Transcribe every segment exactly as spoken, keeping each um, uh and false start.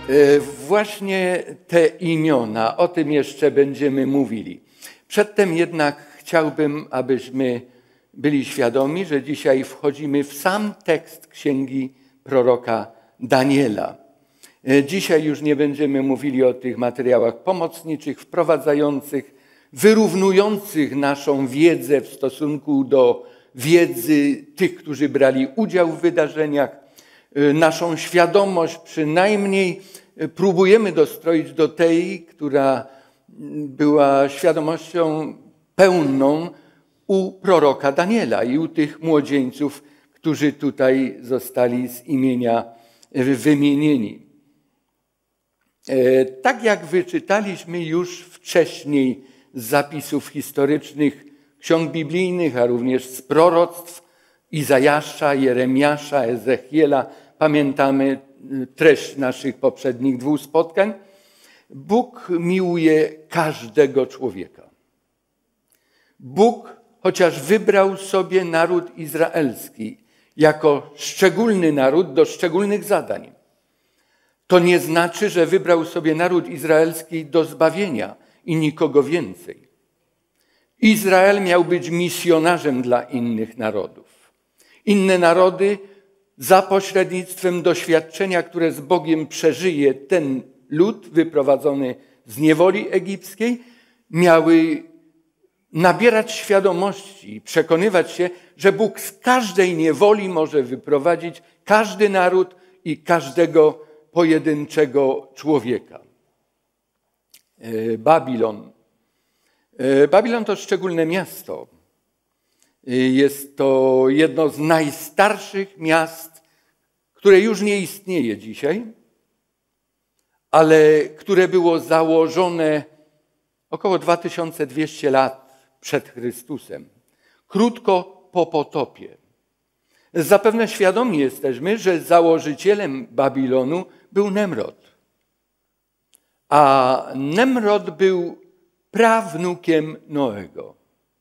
Właśnie te imiona, o tym jeszcze będziemy mówili. Przedtem jednak chciałbym, abyśmy byli świadomi, że dzisiaj wchodzimy w sam tekst księgi proroka Daniela. Dzisiaj już nie będziemy mówili o tych materiałach pomocniczych, wprowadzających, wyrównujących naszą wiedzę w stosunku do wiedzy tych, którzy brali udział w wydarzeniach. Naszą świadomość przynajmniej próbujemy dostroić do tej, która była świadomością pełną u proroka Daniela i u tych młodzieńców, którzy tutaj zostali z imienia wymienieni. Tak jak wyczytaliśmy już wcześniej z zapisów historycznych, ksiąg biblijnych, a również z proroctw Izajasza, Jeremiasza, Ezechiela, pamiętamy treść naszych poprzednich dwóch spotkań, Bóg miłuje każdego człowieka. Bóg, chociaż wybrał sobie naród izraelski jako szczególny naród do szczególnych zadań, to nie znaczy, że wybrał sobie naród izraelski do zbawienia i nikogo więcej. Izrael miał być misjonarzem dla innych narodów. Inne narody za pośrednictwem doświadczenia, które z Bogiem przeżyje ten lud wyprowadzony z niewoli egipskiej, miały nabierać świadomości i przekonywać się, że Bóg z każdej niewoli może wyprowadzić każdy naród i każdego pojedynczego człowieka. Babilon. Babilon to szczególne miasto. Jest to jedno z najstarszych miast, które już nie istnieje dzisiaj, ale które było założone około dwa tysiące dwieście lat przed Chrystusem, krótko po potopie. Zapewne świadomi jesteśmy, że założycielem Babilonu był Nemrod. A Nemrod był prawnukiem Noego.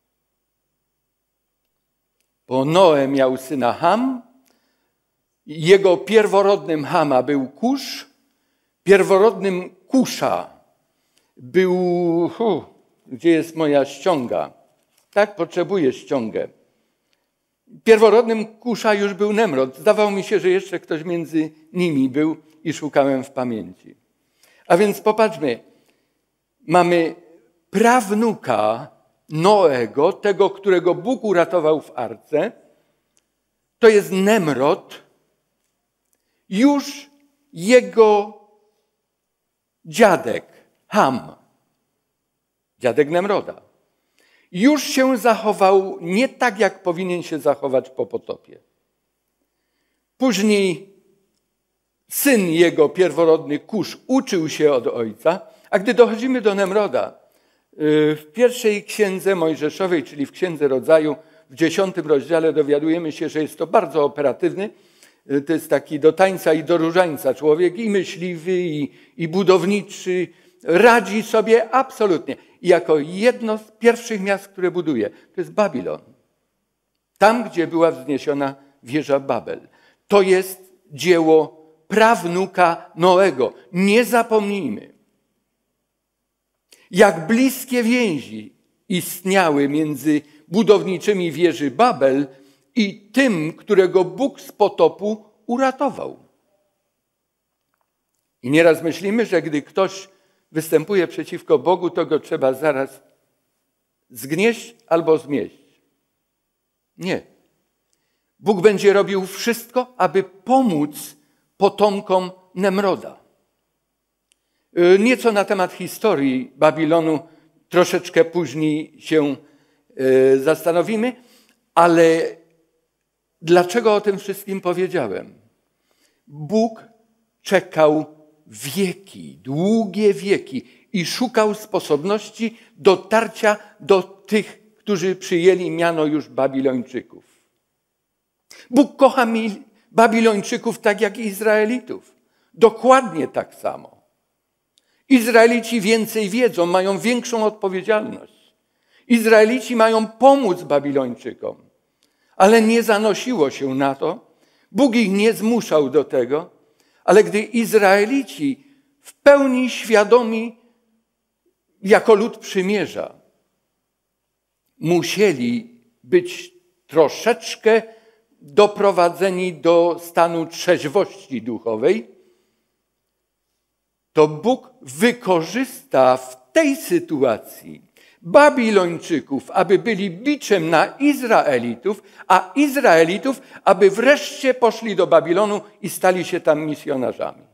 Bo Noe miał syna Ham, jego pierworodnym Hama był Kusz, pierworodnym Kusza był... Uh, gdzie jest moja ściąga? Tak, potrzebuję ściągę. Pierworodnym Kusza już był Nemrod. Zdawało mi się, że jeszcze ktoś między nimi był i szukałem w pamięci. A więc popatrzmy, mamy prawnuka Noego, tego, którego Bóg uratował w arce. To jest Nemrod. Już jego dziadek, Ham, dziadek Nemroda, już się zachował nie tak, jak powinien się zachować po potopie. Później syn jego pierworodny Kusz uczył się od ojca, a gdy dochodzimy do Nemroda, w pierwszej księdze Mojżeszowej, czyli w Księdze Rodzaju, w dziesiątym rozdziale dowiadujemy się, że jest to bardzo operatywny. To jest taki do tańca i do różańca człowiek, i myśliwy, i, i budowniczy. Radzi sobie absolutnie. I jako jedno z pierwszych miast, które buduje, to jest Babilon. Tam, gdzie była wzniesiona wieża Babel. To jest dzieło prawnuka Noego. Nie zapomnijmy. Jak bliskie więzi istniały między budowniczymi wieży Babel i tym, którego Bóg z potopu uratował. I nieraz myślimy, że gdy ktoś występuje przeciwko Bogu, to go trzeba zaraz zgnieść albo zmieść. Nie. Bóg będzie robił wszystko, aby pomóc potomkom Nemroda. Nieco na temat historii Babilonu troszeczkę później się zastanowimy, ale dlaczego o tym wszystkim powiedziałem? Bóg czekał wieki, długie wieki i szukał sposobności dotarcia do tych, którzy przyjęli miano już Babilończyków. Bóg kocha Babilończyków tak jak Izraelitów. Dokładnie tak samo. Izraelici więcej wiedzą, mają większą odpowiedzialność. Izraelici mają pomóc Babilończykom, ale nie zanosiło się na to. Bóg ich nie zmuszał do tego, ale gdy Izraelici w pełni świadomi jako lud przymierza. Musieli być troszeczkę doprowadzeni do stanu trzeźwości duchowej, to Bóg wykorzysta w tej sytuacji Babilończyków, aby byli biczem na Izraelitów, a Izraelitów, aby wreszcie poszli do Babilonu i stali się tam misjonarzami.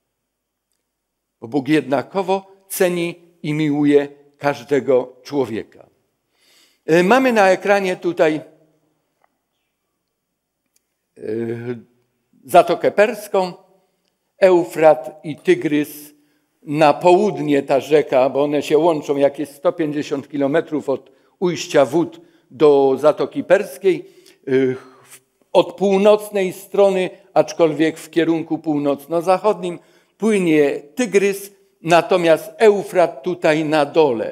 Bo Bóg jednakowo ceni i miłuje każdego człowieka. Mamy na ekranie tutaj Zatokę Perską, Eufrat i Tygrys. Na południe ta rzeka, bo one się łączą, jak jest sto pięćdziesiąt kilometrów od ujścia wód do Zatoki Perskiej. Od północnej strony, aczkolwiek w kierunku północno-zachodnim, płynie Tygrys, natomiast Eufrat tutaj na dole.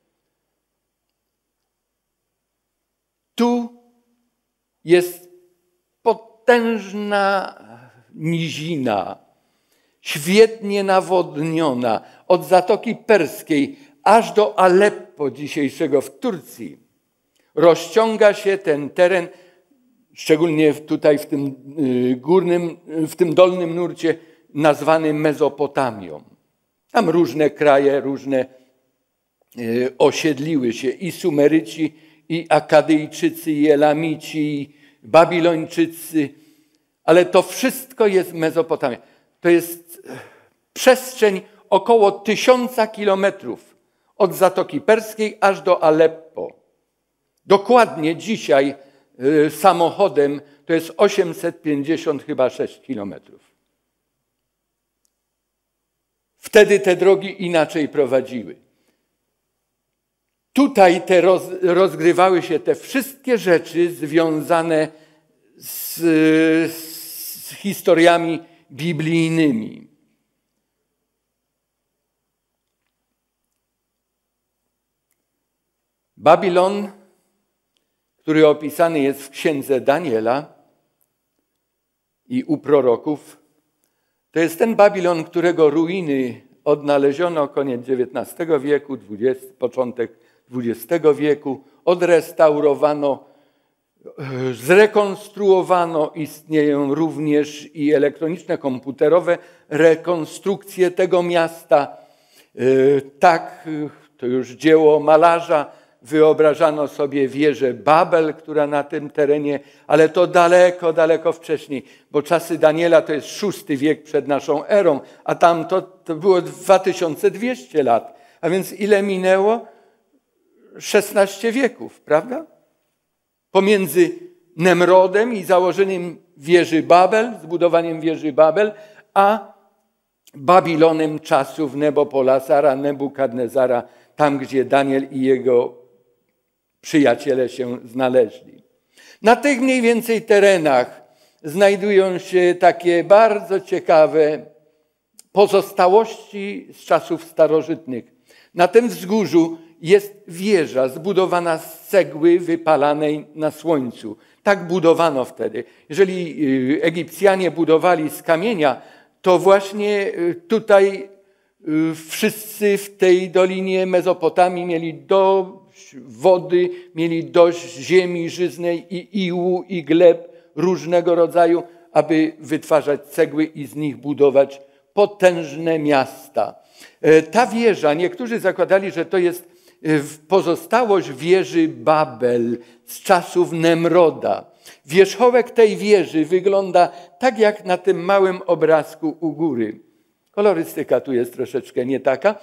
Tu jest potężna nizina, świetnie nawodniona, od Zatoki Perskiej aż do Aleppo dzisiejszego w Turcji. Rozciąga się ten teren, szczególnie tutaj w tym górnym, w tym dolnym nurcie nazwany Mezopotamią. Tam różne kraje, różne osiedliły się i Sumeryci, i Akadyjczycy, i Elamici, i Babilończycy, ale to wszystko jest Mezopotamia. To jest przestrzeń około tysiąca kilometrów od Zatoki Perskiej aż do Aleppo. Dokładnie dzisiaj y, samochodem to jest osiemset pięćdziesiąt chyba sześć kilometrów. Wtedy te drogi inaczej prowadziły. Tutaj te roz, rozgrywały się te wszystkie rzeczy związane z, z historiami biblijnymi. Babilon, który opisany jest w księdze Daniela i u proroków, to jest ten Babilon, którego ruiny odnaleziono koniec dziewiętnastego wieku, dwudziestego, początek dwudziestego wieku, odrestaurowano, zrekonstruowano. Istnieją również i elektroniczne, komputerowe rekonstrukcje tego miasta. Tak, to już dzieło malarza. Wyobrażano sobie wieżę Babel, która na tym terenie, ale to daleko, daleko wcześniej, bo czasy Daniela to jest szósty wiek przed naszą erą, a tam to, to było dwa tysiące dwieście lat. A więc ile minęło? szesnaście wieków, prawda? Pomiędzy Nemrodem i założeniem wieży Babel, zbudowaniem wieży Babel, a Babilonem czasów Nebopolassara, Nebukadnezara, tam gdzie Daniel i jego przyjaciele się znaleźli. Na tych mniej więcej terenach znajdują się takie bardzo ciekawe pozostałości z czasów starożytnych. Na tym wzgórzu jest wieża zbudowana z cegły wypalanej na słońcu. Tak budowano wtedy. Jeżeli Egipcjanie budowali z kamienia, to właśnie tutaj wszyscy w tej dolinie Mezopotamii mieli dość wody, mieli dość ziemi żyznej i iłu, i gleb różnego rodzaju, aby wytwarzać cegły i z nich budować potężne miasta. Ta wieża, niektórzy zakładali, że to jest pozostałość wieży Babel z czasów Nemroda. Wierzchołek tej wieży wygląda tak jak na tym małym obrazku u góry. Kolorystyka tu jest troszeczkę nie taka.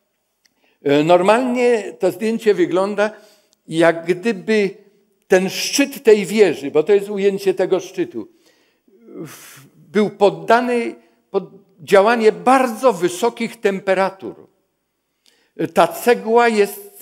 Normalnie to zdjęcie wygląda, jak gdyby ten szczyt tej wieży, bo to jest ujęcie tego szczytu, był poddany pod działanie bardzo wysokich temperatur. Ta cegła jest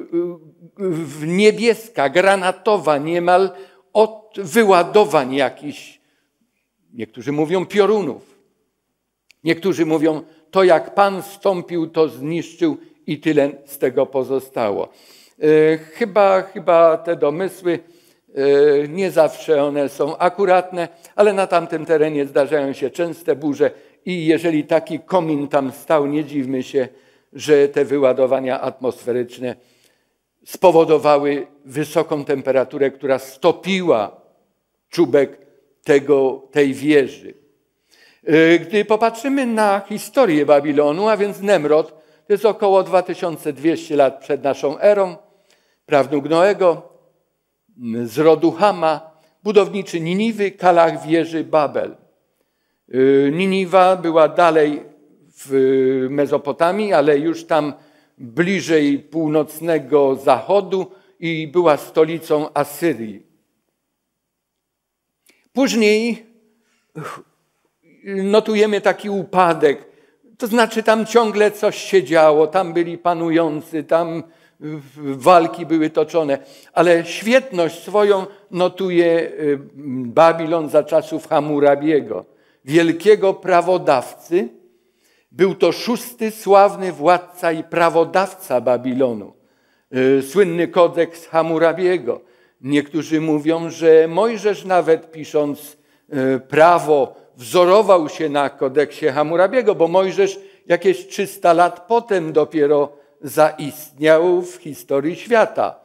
niebieska, granatowa, niemal od wyładowań jakichś, niektórzy mówią piorunów. Niektórzy mówią, to jak Pan zstąpił, to zniszczył i tyle z tego pozostało. Chyba, chyba te domysły Nie zawsze one są akuratne, ale na tamtym terenie zdarzają się częste burze i jeżeli taki komin tam stał, nie dziwmy się, że te wyładowania atmosferyczne spowodowały wysoką temperaturę, która stopiła czubek tego, tej wieży. Gdy popatrzymy na historię Babilonu, a więc Nemrod, to jest około dwa tysiące dwieście lat przed naszą erą, prawnuk Noego, z rodu Hama, budowniczy Niniwy, Kalach wieży Babel. Niniwa była dalej w Mezopotamii, ale już tam bliżej północnego zachodu i była stolicą Asyrii. Później notujemy taki upadek, to znaczy tam ciągle coś się działo, tam byli panujący, tam walki były toczone, ale świetność swoją notuje Babilon za czasów Hammurabiego, wielkiego prawodawcy. Był to szósty sławny władca i prawodawca Babilonu. Słynny kodeks Hammurabiego. Niektórzy mówią, że Mojżesz nawet pisząc prawo wzorował się na kodeksie Hammurabiego, bo Mojżesz jakieś trzysta lat potem dopiero zaistniał w historii świata.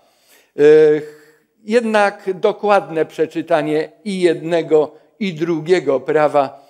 Jednak dokładne przeczytanie i jednego, i drugiego prawa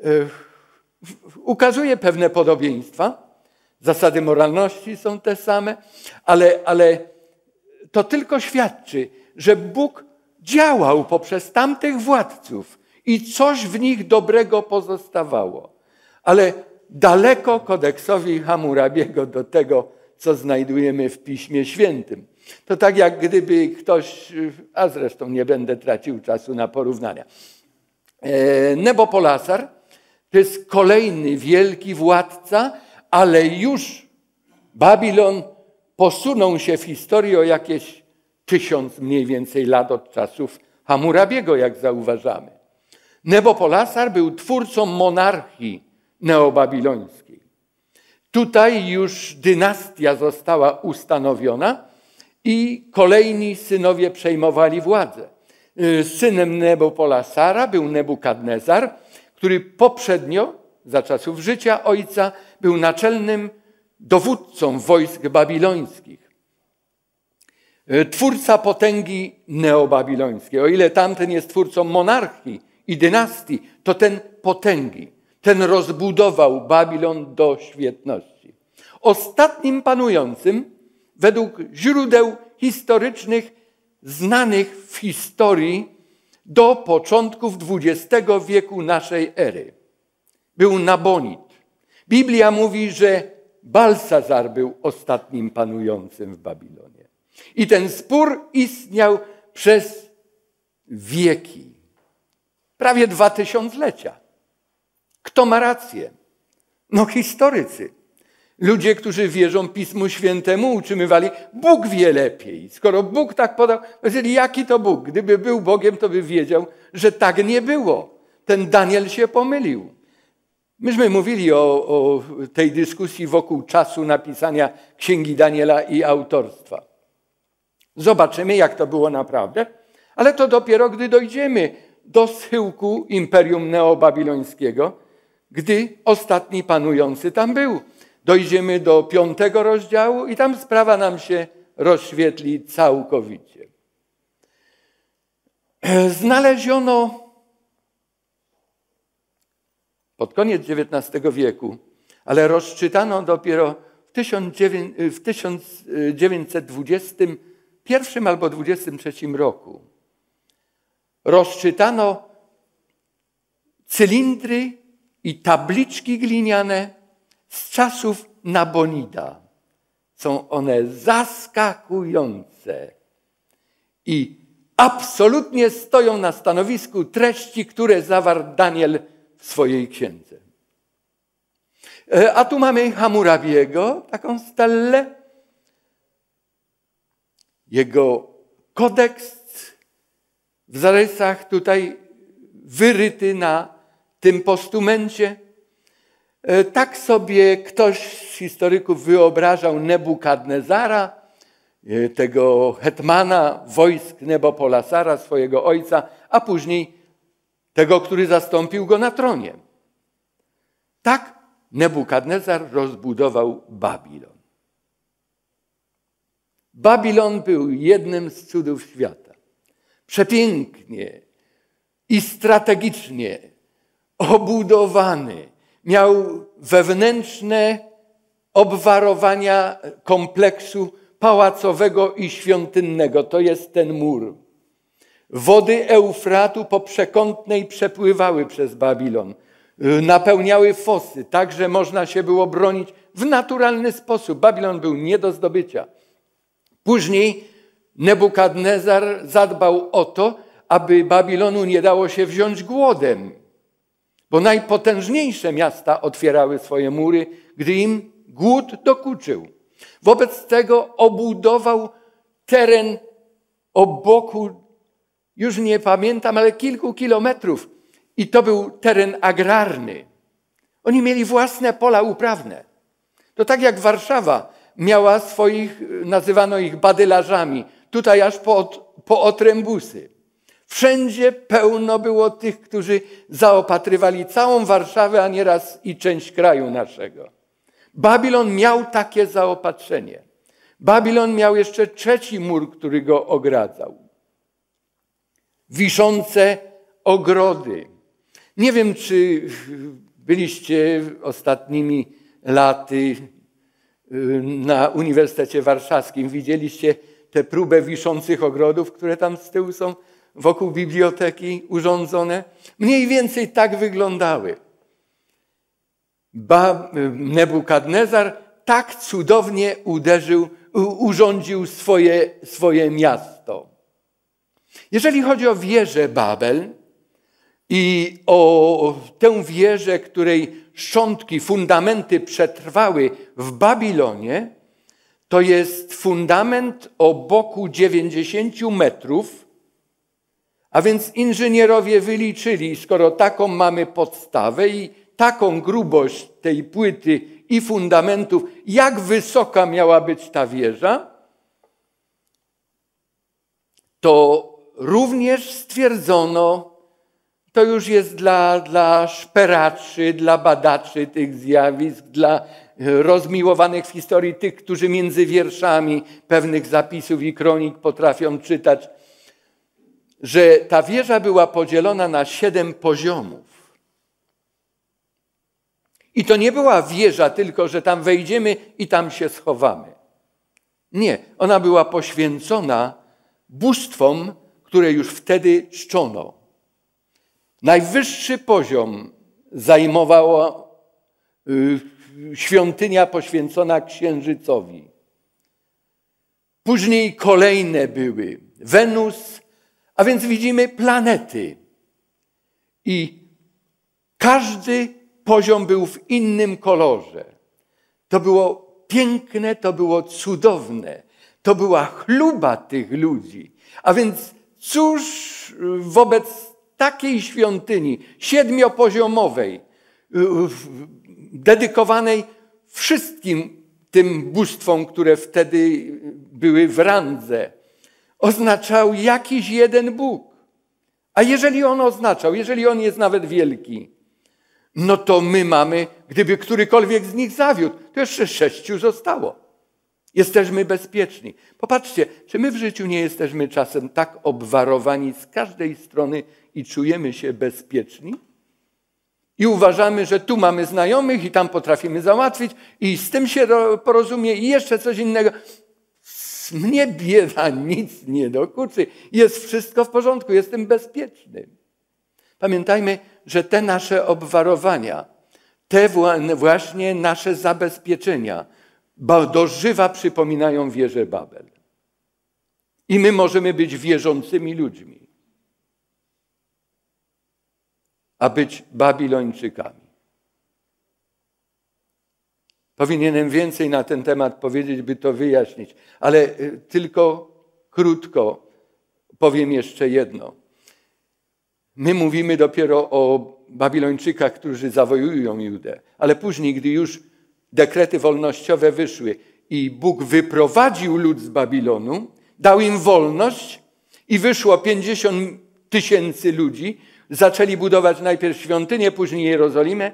ukazuje pewne podobieństwa. Zasady moralności są te same, ale, ale to tylko świadczy, że Bóg działał poprzez tamtych władców i coś w nich dobrego pozostawało. Ale daleko kodeksowi Hammurabiego do tego, co znajdujemy w Piśmie Świętym. To tak jak gdyby ktoś, a zresztą nie będę tracił czasu na porównania. Nebopolasar to jest kolejny wielki władca, ale już Babilon posunął się w historii o jakieś tysiąc mniej więcej lat od czasów Hammurabiego, jak zauważamy. Nebopolasar był twórcą monarchii neobabilońskiej. Tutaj już dynastia została ustanowiona i kolejni synowie przejmowali władzę. Synem Nebopolasara był Nebukadnezar, który poprzednio, za czasów życia ojca, był naczelnym dowódcą wojsk babilońskich. Twórca potęgi neobabilońskiej. O ile tamten jest twórcą monarchii i dynastii, to ten potęgi. Ten rozbudował Babilon do świetności. Ostatnim panującym, według źródeł historycznych znanych w historii do początków dwudziestego wieku naszej ery, był Nabonid. Biblia mówi, że Balsazar był ostatnim panującym w Babilonie. I ten spór istniał przez wieki, prawie dwa tysiąclecia. Kto ma rację? No historycy. Ludzie, którzy wierzą Pismu Świętemu, utrzymywali, Bóg wie lepiej. Skoro Bóg tak podał, powiedzieli, jaki to Bóg? Gdyby był Bogiem, to by wiedział, że tak nie było. Ten Daniel się pomylił. Myśmy mówili o, o tej dyskusji wokół czasu napisania Księgi Daniela i autorstwa. Zobaczymy, jak to było naprawdę, ale to dopiero, gdy dojdziemy do schyłku Imperium Neobabilońskiego, gdy ostatni panujący tam był. Dojdziemy do piątego rozdziału i tam sprawa nam się rozświetli całkowicie. Znaleziono pod koniec dziewiętnastego wieku, ale rozczytano dopiero w tysiąc dziewięćset dwudziestym pierwszym albo dwudziestym trzecim roku. Rozczytano cylindry i tabliczki gliniane z czasów Nabonida. Są one zaskakujące i absolutnie stoją na stanowisku treści, które zawarł Daniel w swojej księdze. A tu mamy Hammurabiego, taką stellę. Jego kodeks w zarysach tutaj wyryty na tym postumencie. Tak sobie ktoś z historyków wyobrażał Nebukadnezara tego hetmana wojsk Nebopolasara, swojego ojca, a później tego, który zastąpił go na tronie. Tak Nebukadnezar rozbudował Babilon. Babilon był jednym z cudów świata. Przepięknie i strategicznie obudowany. Miał wewnętrzne obwarowania kompleksu pałacowego i świątynnego. To jest ten mur. Wody Eufratu po przekątnej przepływały przez Babilon. Napełniały fosy, tak że można się było bronić w naturalny sposób. Babilon był nie do zdobycia. Później Nebukadnezar zadbał o to, aby Babilonu nie dało się wziąć głodem, bo najpotężniejsze miasta otwierały swoje mury, gdy im głód dokuczył. Wobec tego obudował teren o boku, już nie pamiętam, ale kilku kilometrów. I to był teren agrarny. Oni mieli własne pola uprawne. To tak jak Warszawa miała swoich, nazywano ich badylarzami, tutaj aż po, po otrębusy. Wszędzie pełno było tych, którzy zaopatrywali całą Warszawę, a nieraz i część kraju naszego. Babilon miał takie zaopatrzenie. Babilon miał jeszcze trzeci mur, który go ogradzał. Wiszące ogrody. Nie wiem, czy byliście ostatnimi laty na Uniwersytecie Warszawskim. Widzieliście tę próbę wiszących ogrodów, które tam z tyłu są wokół biblioteki urządzone? Mniej więcej tak wyglądały. Ba, Nebukadnezar tak cudownie uderzył, urządził swoje, swoje miasto. Jeżeli chodzi o wieżę Babel i o tę wieżę, której szczątki, fundamenty przetrwały w Babilonie, to jest fundament o boku dziewięćdziesięciu metrów, a więc inżynierowie wyliczyli, skoro taką mamy podstawę i taką grubość tej płyty i fundamentów, jak wysoka miała być ta wieża, to również stwierdzono, to już jest dla, dla szperaczy, dla badaczy tych zjawisk, dla rozmiłowanych w historii, tych, którzy między wierszami pewnych zapisów i kronik potrafią czytać, że ta wieża była podzielona na siedem poziomów. I to nie była wieża tylko, że tam wejdziemy i tam się schowamy. Nie, ona była poświęcona bóstwom, które już wtedy czczono. Najwyższy poziom zajmowała świątynia poświęcona Księżycowi. Później kolejne były Wenus, a więc widzimy planety. I każdy poziom był w innym kolorze. To było piękne, to było cudowne. To była chluba tych ludzi. A więc cóż wobec takiej świątyni siedmiopoziomowej, dedykowanej wszystkim tym bóstwom, które wtedy były w randze, oznaczał jakiś jeden Bóg. A jeżeli on oznaczał, jeżeli on jest nawet wielki, no to my mamy, gdyby którykolwiek z nich zawiódł, to jeszcze sześciu zostało. Jesteśmy bezpieczni. Popatrzcie, czy my w życiu nie jesteśmy czasem tak obwarowani z każdej strony i czujemy się bezpieczni? I uważamy, że tu mamy znajomych i tam potrafimy załatwić i z tym się porozumie i jeszcze coś innego. Mnie bieda nic nie dokuczy. Jest wszystko w porządku, jestem bezpieczny. Pamiętajmy, że te nasze obwarowania, te właśnie nasze zabezpieczenia do żywa przypominają wieżę Babel. I my możemy być wierzącymi ludźmi, a być Babilończykami. Powinienem więcej na ten temat powiedzieć, by to wyjaśnić, ale tylko krótko powiem jeszcze jedno. My mówimy dopiero o Babilończykach, którzy zawojują Judę, ale później, gdy już dekrety wolnościowe wyszły i Bóg wyprowadził lud z Babilonu, dał im wolność i wyszło pięćdziesiąt tysięcy ludzi. Zaczęli budować najpierw świątynię, później Jerozolimę.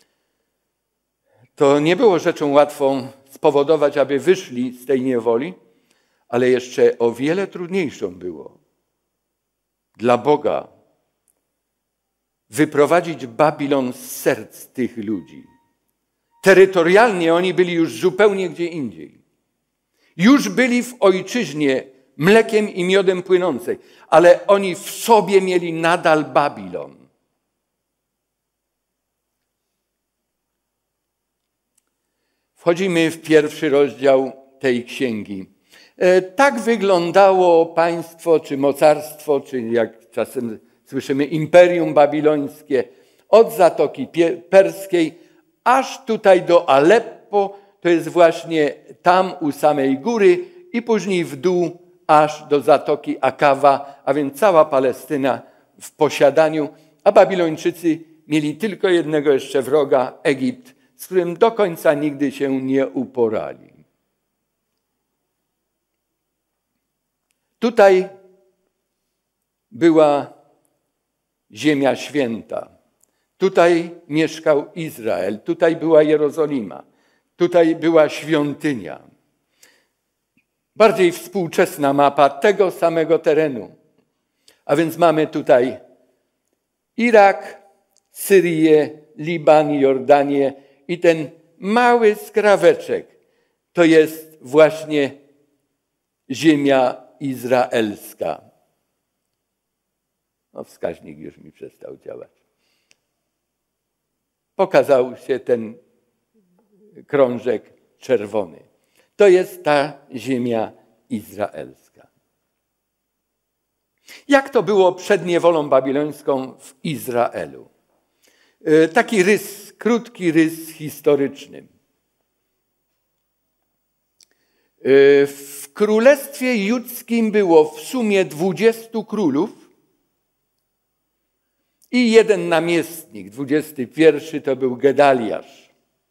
To nie było rzeczą łatwą spowodować, aby wyszli z tej niewoli, ale jeszcze o wiele trudniejszą było dla Boga wyprowadzić Babilon z serc tych ludzi. Terytorialnie oni byli już zupełnie gdzie indziej. Już byli w ojczyźnie mlekiem i miodem płynącej, ale oni w sobie mieli nadal Babilon. Wchodzimy w pierwszy rozdział tej księgi. Tak wyglądało państwo, czy mocarstwo, czy jak czasem słyszymy imperium babilońskie, od Zatoki Perskiej aż tutaj do Aleppo, to jest właśnie tam u samej góry i później w dół aż do Zatoki Akawa, a więc cała Palestyna w posiadaniu, a Babilończycy mieli tylko jednego jeszcze wroga, Egipt, z którym do końca nigdy się nie uporali. Tutaj była ziemia święta. Tutaj mieszkał Izrael. Tutaj była Jerozolima. Tutaj była świątynia. Bardziej współczesna mapa tego samego terenu. A więc mamy tutaj Irak, Syrię, Liban, Jordanię i ten mały skraweczek to jest właśnie ziemia izraelska. No, wskaźnik już mi przestał działać. Pokazał się ten krążek czerwony. To jest ta ziemia izraelska. Jak to było przed niewolą babilońską w Izraelu? Taki rys, krótki rys historyczny. W królestwie judzkim było w sumie dwudziestu królów i jeden namiestnik. Dwudziesty pierwszy to był Gedaliasz.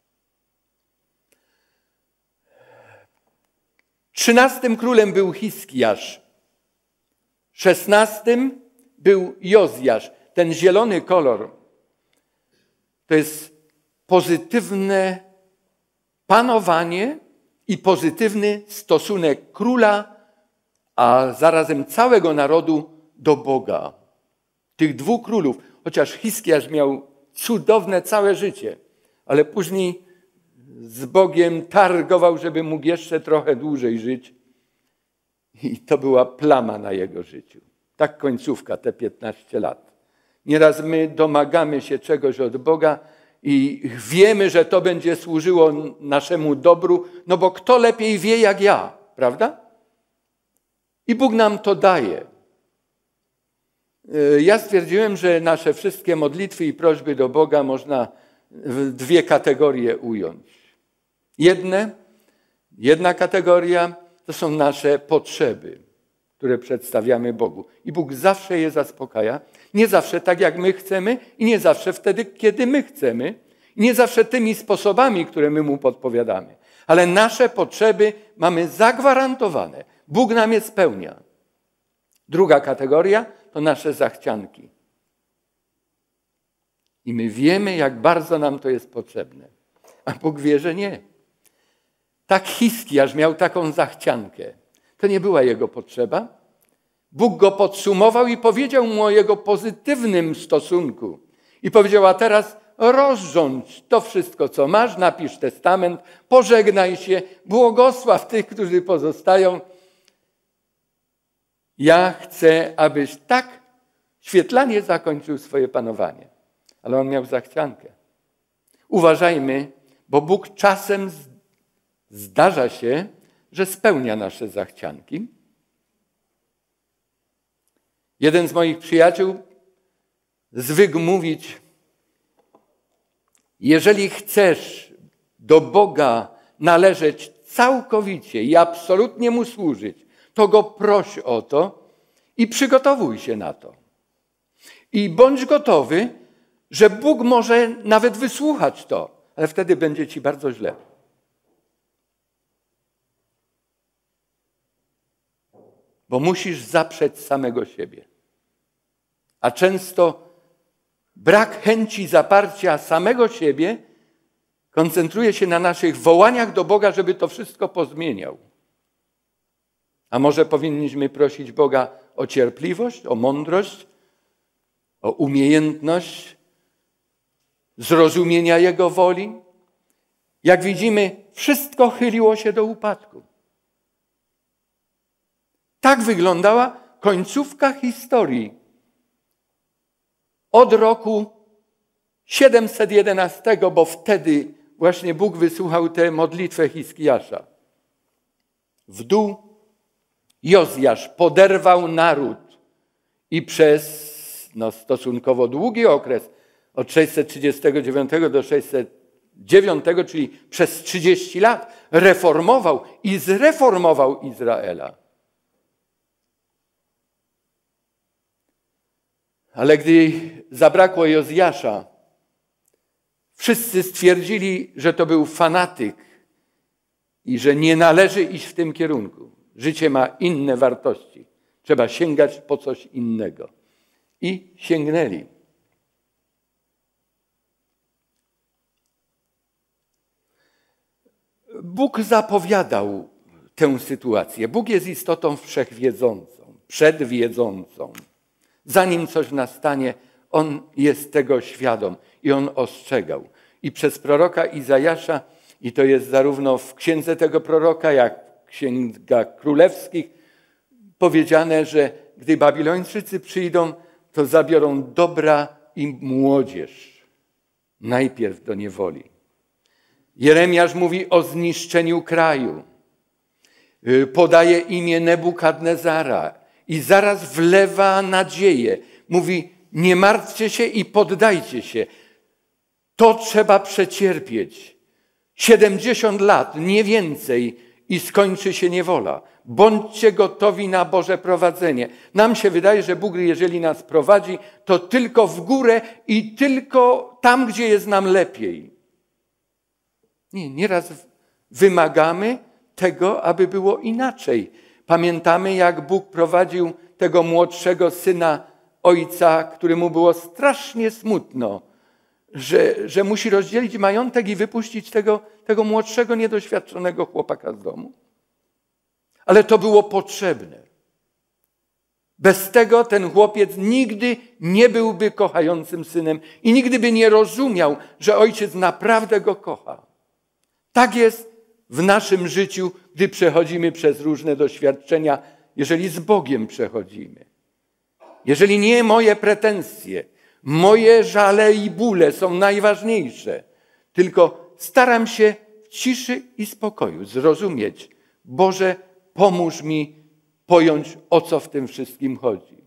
Trzynastym królem był Hiskiasz. Szesnastym był Jozjasz. Ten zielony kolor to jest pozytywne panowanie i pozytywny stosunek króla, a zarazem całego narodu do Boga. Tych dwóch królów, chociaż Hiskiasz miał cudowne całe życie, ale później z Bogiem targował, żeby mógł jeszcze trochę dłużej żyć. I to była plama na jego życiu. Tak końcówka, te piętnaście lat. Nieraz my domagamy się czegoś od Boga i wiemy, że to będzie służyło naszemu dobru, no bo kto lepiej wie jak ja, prawda? I Bóg nam to daje. Ja stwierdziłem, że nasze wszystkie modlitwy i prośby do Boga można w dwie kategorie ująć. Jedne, jedna kategoria to są nasze potrzeby, które przedstawiamy Bogu. I Bóg zawsze je zaspokaja. Nie zawsze tak, jak my chcemy i nie zawsze wtedy, kiedy my chcemy. I nie zawsze tymi sposobami, które my Mu podpowiadamy. Ale nasze potrzeby mamy zagwarantowane. Bóg nam je spełnia. Druga kategoria to nasze zachcianki. I my wiemy, jak bardzo nam to jest potrzebne. A Bóg wie, że nie. Tak Hiskiasz miał taką zachciankę. To nie była jego potrzeba. Bóg go podsumował i powiedział mu o jego pozytywnym stosunku. I powiedział, a teraz rozrządź to wszystko, co masz, napisz testament, pożegnaj się, błogosław tych, którzy pozostają. Ja chcę, abyś tak świetlanie zakończył swoje panowanie. Ale on miał zachciankę. Uważajmy, bo Bóg czasem zdarza się, że spełnia nasze zachcianki. Jeden z moich przyjaciół zwykł mówić, jeżeli chcesz do Boga należeć całkowicie i absolutnie Mu służyć, to Go proś o to i przygotowuj się na to. I bądź gotowy, że Bóg może nawet wysłuchać to, ale wtedy będzie ci bardzo źle. bo musisz zaprzeć samego siebie. A często brak chęci zaparcia samego siebie koncentruje się na naszych wołaniach do Boga, żeby to wszystko pozmieniał. A może powinniśmy prosić Boga o cierpliwość, o mądrość, o umiejętność zrozumienia Jego woli? Jak widzimy, wszystko chyliło się do upadku. Tak wyglądała końcówka historii. Od roku siedemset jedenastego, bo wtedy właśnie Bóg wysłuchał tę modlitwę Hiskiasza. W dół Jozjasz poderwał naród i przez no, stosunkowo długi okres, od sześćset trzydziestego dziewiątego do sześćset dziewiątego, czyli przez trzydzieści lat, reformował i zreformował Izraela. Ale gdy zabrakło Jozjasza, wszyscy stwierdzili, że to był fanatyk i że nie należy iść w tym kierunku. Życie ma inne wartości. Trzeba sięgać po coś innego. I sięgnęli. Bóg zapowiadał tę sytuację. Bóg jest istotą wszechwiedzącą, przedwiedzącą. Zanim coś nastanie, On jest tego świadom i On ostrzegał. I przez proroka Izajasza, i to jest zarówno w księdze tego proroka, jak w księgach królewskich, powiedziane, że gdy Babilończycy przyjdą, to zabiorą dobra i młodzież najpierw do niewoli. Jeremiasz mówi o zniszczeniu kraju. Podaje imię Nebukadnezara i zaraz wlewa nadzieję. Mówi, nie martwcie się i poddajcie się. To trzeba przecierpieć. siedemdziesiąt lat, nie więcej, i skończy się niewola. Bądźcie gotowi na Boże prowadzenie. Nam się wydaje, że Bóg, jeżeli nas prowadzi, to tylko w górę i tylko tam, gdzie jest nam lepiej. Nie, nieraz wymagamy tego, aby było inaczej. Pamiętamy, jak Bóg prowadził tego młodszego syna ojca, któremu było strasznie smutno, że, że musi rozdzielić majątek i wypuścić tego, tego młodszego, niedoświadczonego chłopaka z domu. Ale to było potrzebne. Bez tego ten chłopiec nigdy nie byłby kochającym synem i nigdy by nie rozumiał, że ojciec naprawdę go kocha. Tak jest w naszym życiu, gdy przechodzimy przez różne doświadczenia, jeżeli z Bogiem przechodzimy. Jeżeli nie moje pretensje, moje żale i bóle są najważniejsze, tylko staram się w ciszy i spokoju zrozumieć, Boże, pomóż mi pojąć, o co w tym wszystkim chodzi.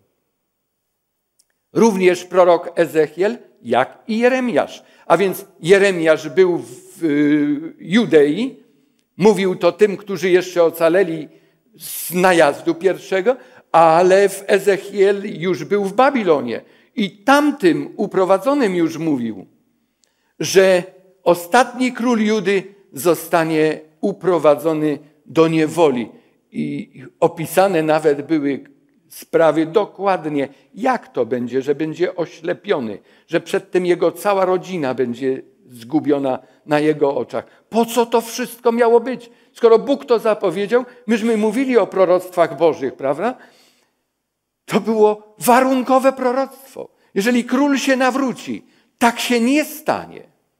Również prorok Ezechiel, jak i Jeremiasz. A więc Jeremiasz był w Judei, mówił to tym, którzy jeszcze ocaleli z najazdu pierwszego, ale w Ezechiel już był w Babilonie. I tamtym uprowadzonym już mówił, że ostatni król Judy zostanie uprowadzony do niewoli. I opisane nawet były sprawy dokładnie, jak to będzie, że będzie oślepiony, że przedtem jego cała rodzina będzie zgubiona na jego oczach. Po co to wszystko miało być? Skoro Bóg to zapowiedział, myśmy mówili o proroctwach Bożych, prawda? To było warunkowe proroctwo. Jeżeli król się nawróci, tak się nie stanie.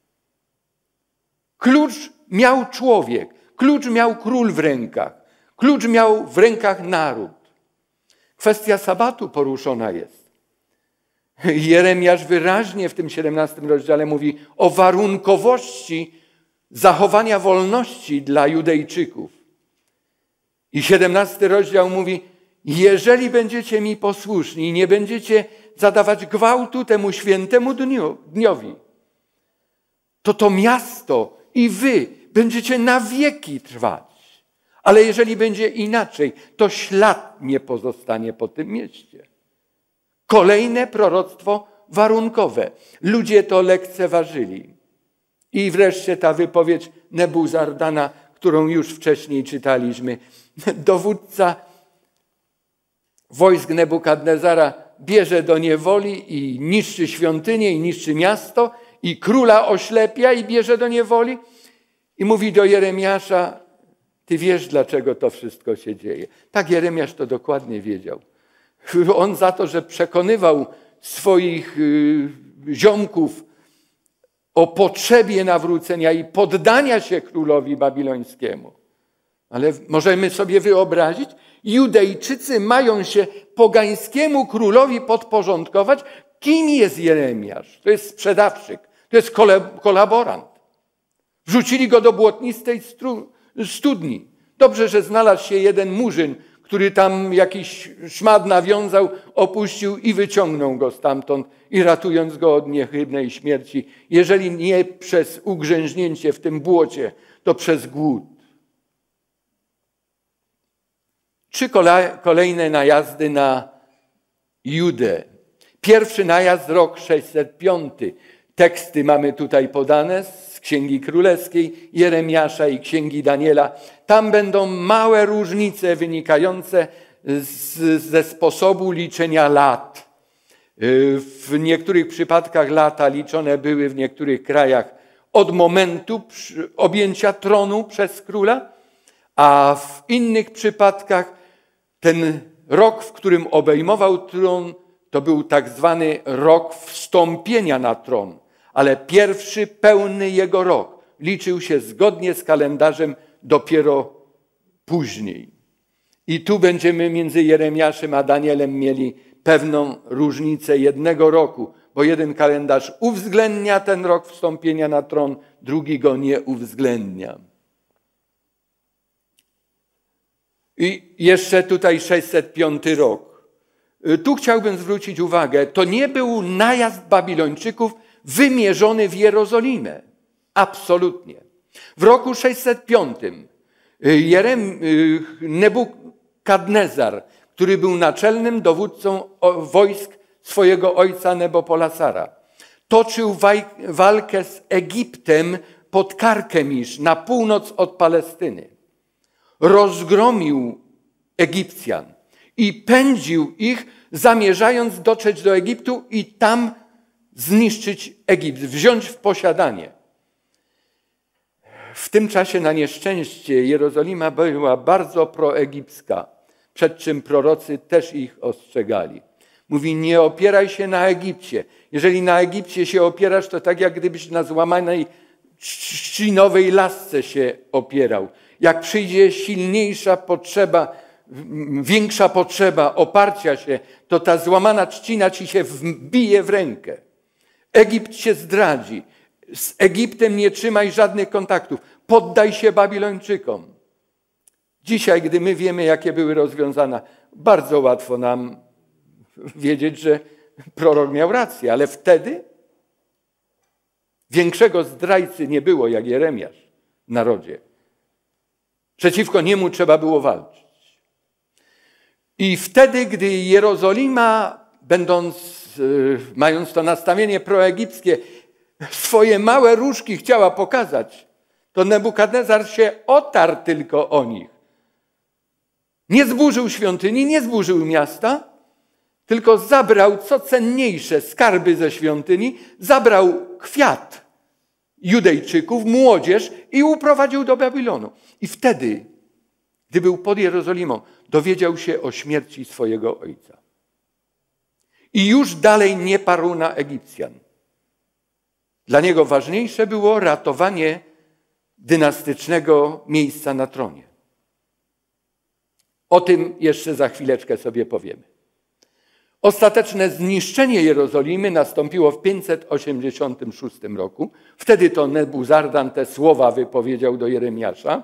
Klucz miał człowiek, klucz miał król w rękach, klucz miał w rękach naród. Kwestia sabatu poruszona jest. Jeremiasz wyraźnie w tym siedemnastym rozdziale mówi o warunkowości zachowania wolności dla Judejczyków. I siedemnasty rozdział mówi, jeżeli będziecie mi posłuszni i nie będziecie zadawać gwałtu temu świętemu dniu, dniowi, to to miasto i wy będziecie na wieki trwać. Ale jeżeli będzie inaczej, to ślad nie pozostanie po tym mieście. Kolejne proroctwo warunkowe. Ludzie to lekceważyli. I wreszcie ta wypowiedź Nebuzardana, którą już wcześniej czytaliśmy. Dowódca wojsk Nebukadnezara bierze do niewoli i niszczy świątynię, i niszczy miasto, i króla oślepia i bierze do niewoli. I mówi do Jeremiasza: ty wiesz, dlaczego to wszystko się dzieje. Tak, Jeremiasz to dokładnie wiedział. On za to, że przekonywał swoich ziomków o potrzebie nawrócenia i poddania się królowi babilońskiemu. Ale możemy sobie wyobrazić, Judejczycy mają się pogańskiemu królowi podporządkować. Kim jest Jeremiasz? To jest sprzedawczyk, to jest kolaborant. Wrzucili go do błotnistej studni. Dobrze, że znalazł się jeden murzyn, który tam jakiś szmat nawiązał, opuścił i wyciągnął go stamtąd, i ratując go od niechybnej śmierci, jeżeli nie przez ugrzęźnięcie w tym błocie, to przez głód. Trzy kolejne najazdy na Judę. Pierwszy najazd, rok sześćset piąty. Teksty mamy tutaj podane z Księgi Królewskiej, Jeremiasza i Księgi Daniela. Tam będą małe różnice wynikające z, ze sposobu liczenia lat. W niektórych przypadkach lata liczone były w niektórych krajach od momentu objęcia tronu przez króla, a w innych przypadkach ten rok, w którym obejmował tron, to był tak zwany rok wstąpienia na tron, ale pierwszy pełny jego rok liczył się zgodnie z kalendarzem dopiero później. I tu będziemy między Jeremiaszem a Danielem mieli pewną różnicę jednego roku, bo jeden kalendarz uwzględnia ten rok wstąpienia na tron, drugi go nie uwzględnia. I jeszcze tutaj sześćset piąty rok. Tu chciałbym zwrócić uwagę, to nie był najazd Babilończyków wymierzony w Jerozolimę. Absolutnie. W roku sześćset piątym Jerem, Nebukadnezar, który był naczelnym dowódcą wojsk swojego ojca Nebopolasara, toczył walkę z Egiptem pod Karkemisz na północ od Palestyny. Rozgromił Egipcjan i pędził ich, zamierzając dotrzeć do Egiptu i tam zniszczyć Egipt, wziąć w posiadanie. W tym czasie na nieszczęście Jerozolima była bardzo proegipska, przed czym prorocy też ich ostrzegali. Mówi: nie opieraj się na Egipcie. Jeżeli na Egipcie się opierasz, to tak jak gdybyś na złamanej trzcinowej lasce się opierał. Jak przyjdzie silniejsza potrzeba, większa potrzeba oparcia się, to ta złamana trzcina ci się wbije w rękę. Egipt się zdradzi. Z Egiptem nie trzymaj żadnych kontaktów. Poddaj się Babilończykom. Dzisiaj, gdy my wiemy, jakie były rozwiązania, bardzo łatwo nam wiedzieć, że prorok miał rację, ale wtedy większego zdrajcy nie było jak Jeremiasz w narodzie. Przeciwko niemu trzeba było walczyć. I wtedy, gdy Jerozolima, będąc, mając to nastawienie proegipskie, swoje małe różki chciała pokazać, to Nebukadnezar się otarł tylko o nich. Nie zburzył świątyni, nie zburzył miasta, tylko zabrał co cenniejsze skarby ze świątyni, zabrał kwiat Judejczyków, młodzież i uprowadził do Babilonu. I wtedy, gdy był pod Jerozolimą, dowiedział się o śmierci swojego ojca. I już dalej nie parł na Egipcjan. Dla niego ważniejsze było ratowanie dynastycznego miejsca na tronie. O tym jeszcze za chwileczkę sobie powiemy. Ostateczne zniszczenie Jerozolimy nastąpiło w pięćset osiemdziesiątym szóstym roku. Wtedy to Nebuzaradan te słowa wypowiedział do Jeremiasza.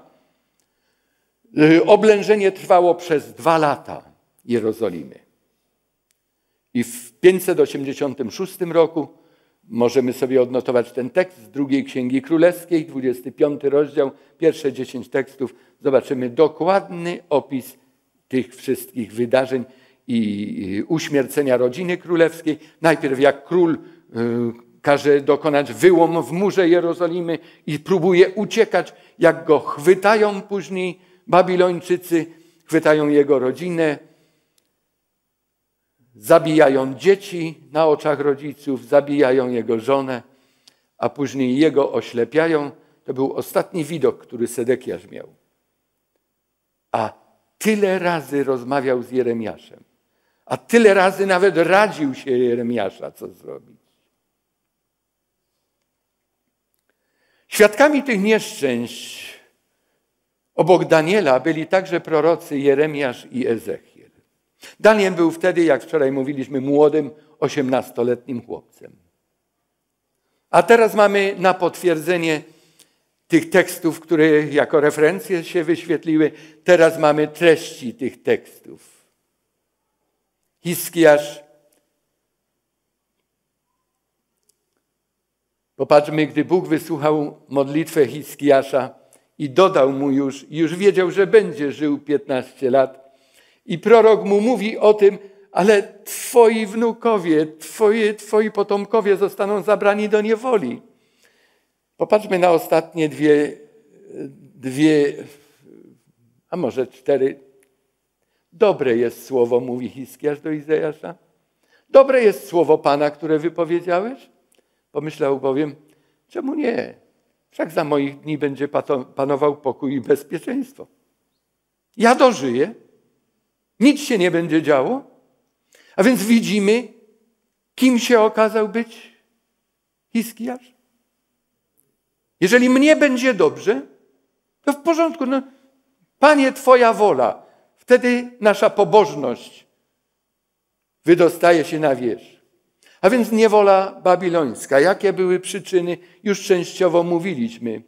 Oblężenie trwało przez dwa lata Jerozolimy. I w pięćset osiemdziesiątym szóstym roku możemy sobie odnotować ten tekst z drugiej Księgi Królewskiej, dwudziesty piąty rozdział, pierwsze dziesięć tekstów. Zobaczymy dokładny opis tych wszystkich wydarzeń i uśmiercenia rodziny królewskiej. Najpierw jak król każe dokonać wyłom w murze Jerozolimy i próbuje uciekać, jak go chwytają później Babilończycy, chwytają jego rodzinę. zabijają dzieci na oczach rodziców, zabijają jego żonę, a później jego oślepiają. To był ostatni widok, który Sedekiasz miał. A tyle razy rozmawiał z Jeremiaszem, a tyle razy nawet radził się Jeremiasza, co zrobić. Świadkami tych nieszczęść obok Daniela byli także prorocy Jeremiasz i Ezechiel. Daniel był wtedy, jak wczoraj mówiliśmy, młodym, osiemnastoletnim chłopcem. A teraz mamy na potwierdzenie tych tekstów, które jako referencje się wyświetliły, teraz mamy treści tych tekstów. Hiskiasz. Popatrzmy, gdy Bóg wysłuchał modlitwę Hiskiasza i dodał mu już, już wiedział, że będzie żył piętnaście lat. I prorok mu mówi o tym, ale twoi wnukowie, twoi, twoi potomkowie zostaną zabrani do niewoli. Popatrzmy na ostatnie dwie, dwie, a może cztery. Dobre jest słowo, mówi Hiskiasz do Izajasza. Dobre jest słowo Pana, które wypowiedziałeś. Pomyślał bowiem, czemu nie? Wszak za moich dni będzie panował pokój i bezpieczeństwo. Ja dożyję, nic się nie będzie działo. A więc widzimy, kim się okazał być Hiskiasz. Jeżeli mnie będzie dobrze, to w porządku. No, Panie, Twoja wola. Wtedy nasza pobożność wydostaje się na wierzch. A więc niewola babilońska. Jakie były przyczyny? Już częściowo mówiliśmy.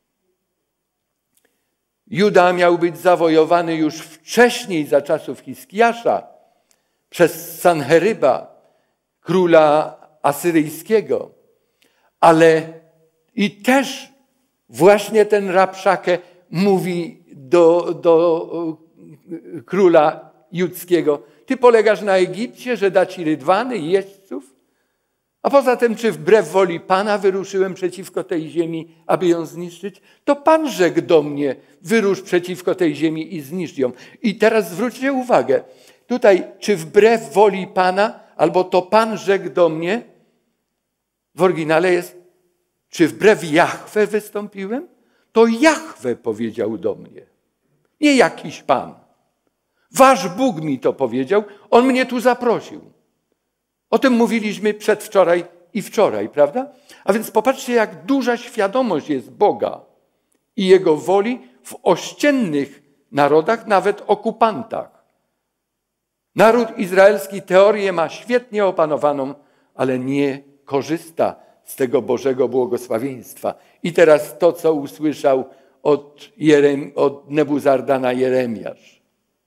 Juda miał być zawojowany już wcześniej, za czasów Hiskiasza, przez Sancheryba, króla asyryjskiego. Ale i też właśnie ten Rabszake mówi do, do króla judzkiego: ty polegasz na Egipcie, że da ci rydwany i jeźdźców? A poza tym, czy wbrew woli Pana wyruszyłem przeciwko tej ziemi, aby ją zniszczyć? To Pan rzekł do mnie: wyrusz przeciwko tej ziemi i zniszcz ją. I teraz zwróćcie uwagę, tutaj, czy wbrew woli Pana, albo to Pan rzekł do mnie, w oryginale jest, czy wbrew Jahwe wystąpiłem? To Jahwe powiedział do mnie, nie jakiś Pan. Wasz Bóg mi to powiedział, On mnie tu zaprosił. O tym mówiliśmy przedwczoraj i wczoraj, prawda? A więc popatrzcie, jak duża świadomość jest Boga i Jego woli w ościennych narodach, nawet okupantach. Naród izraelski teorię ma świetnie opanowaną, ale nie korzysta z tego Bożego błogosławieństwa. I teraz to, co usłyszał od, Jerem, od Nebuzardana Jeremiasz.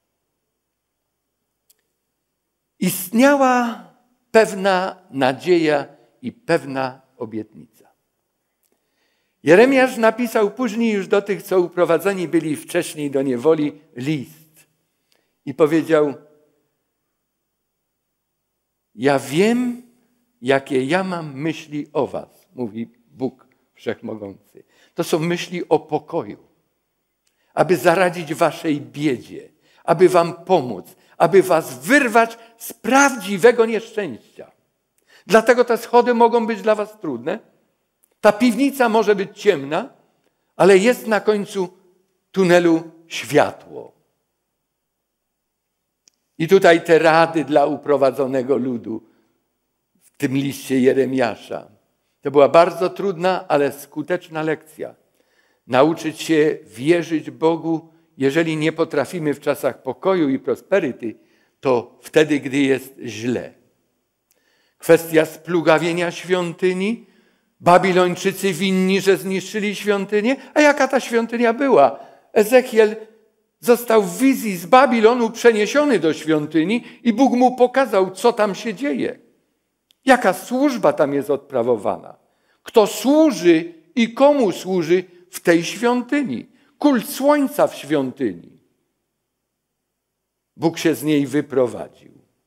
Istniała pewna nadzieja i pewna obietnica. Jeremiasz napisał później już do tych, co uprowadzeni byli wcześniej do niewoli, list. I powiedział: ja wiem, jakie ja mam myśli o was, mówi Bóg Wszechmogący. To są myśli o pokoju, aby zaradzić waszej biedzie, aby wam pomóc, aby was wyrwać z prawdziwego nieszczęścia. Dlatego te schody mogą być dla was trudne. Ta piwnica może być ciemna, ale jest na końcu tunelu światło. I tutaj te rady dla uprowadzonego ludu w tym liście Jeremiasza. To była bardzo trudna, ale skuteczna lekcja. Nauczyć się wierzyć Bogu, jeżeli nie potrafimy w czasach pokoju i prosperity, to wtedy, gdy jest źle. Kwestia splugawienia świątyni. Babilończycy winni, że zniszczyli świątynię. A jaka ta świątynia była? Ezechiel został w wizji z Babilonu przeniesiony do świątyni i Bóg mu pokazał, co tam się dzieje. Jaka służba tam jest odprawowana. Kto służy i komu służy w tej świątyni. Kult słońca w świątyni. Bóg się z niej wyprowadził.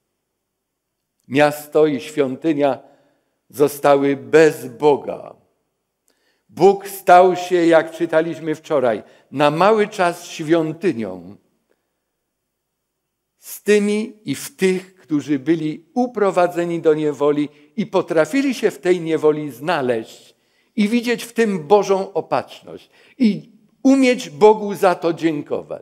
Miasto i świątynia zostały bez Boga. Bóg stał się, jak czytaliśmy wczoraj, na mały czas świątynią z tymi i w tych, którzy byli uprowadzeni do niewoli i potrafili się w tej niewoli znaleźć i widzieć w tym Bożą opatrzność i umieć Bogu za to dziękować.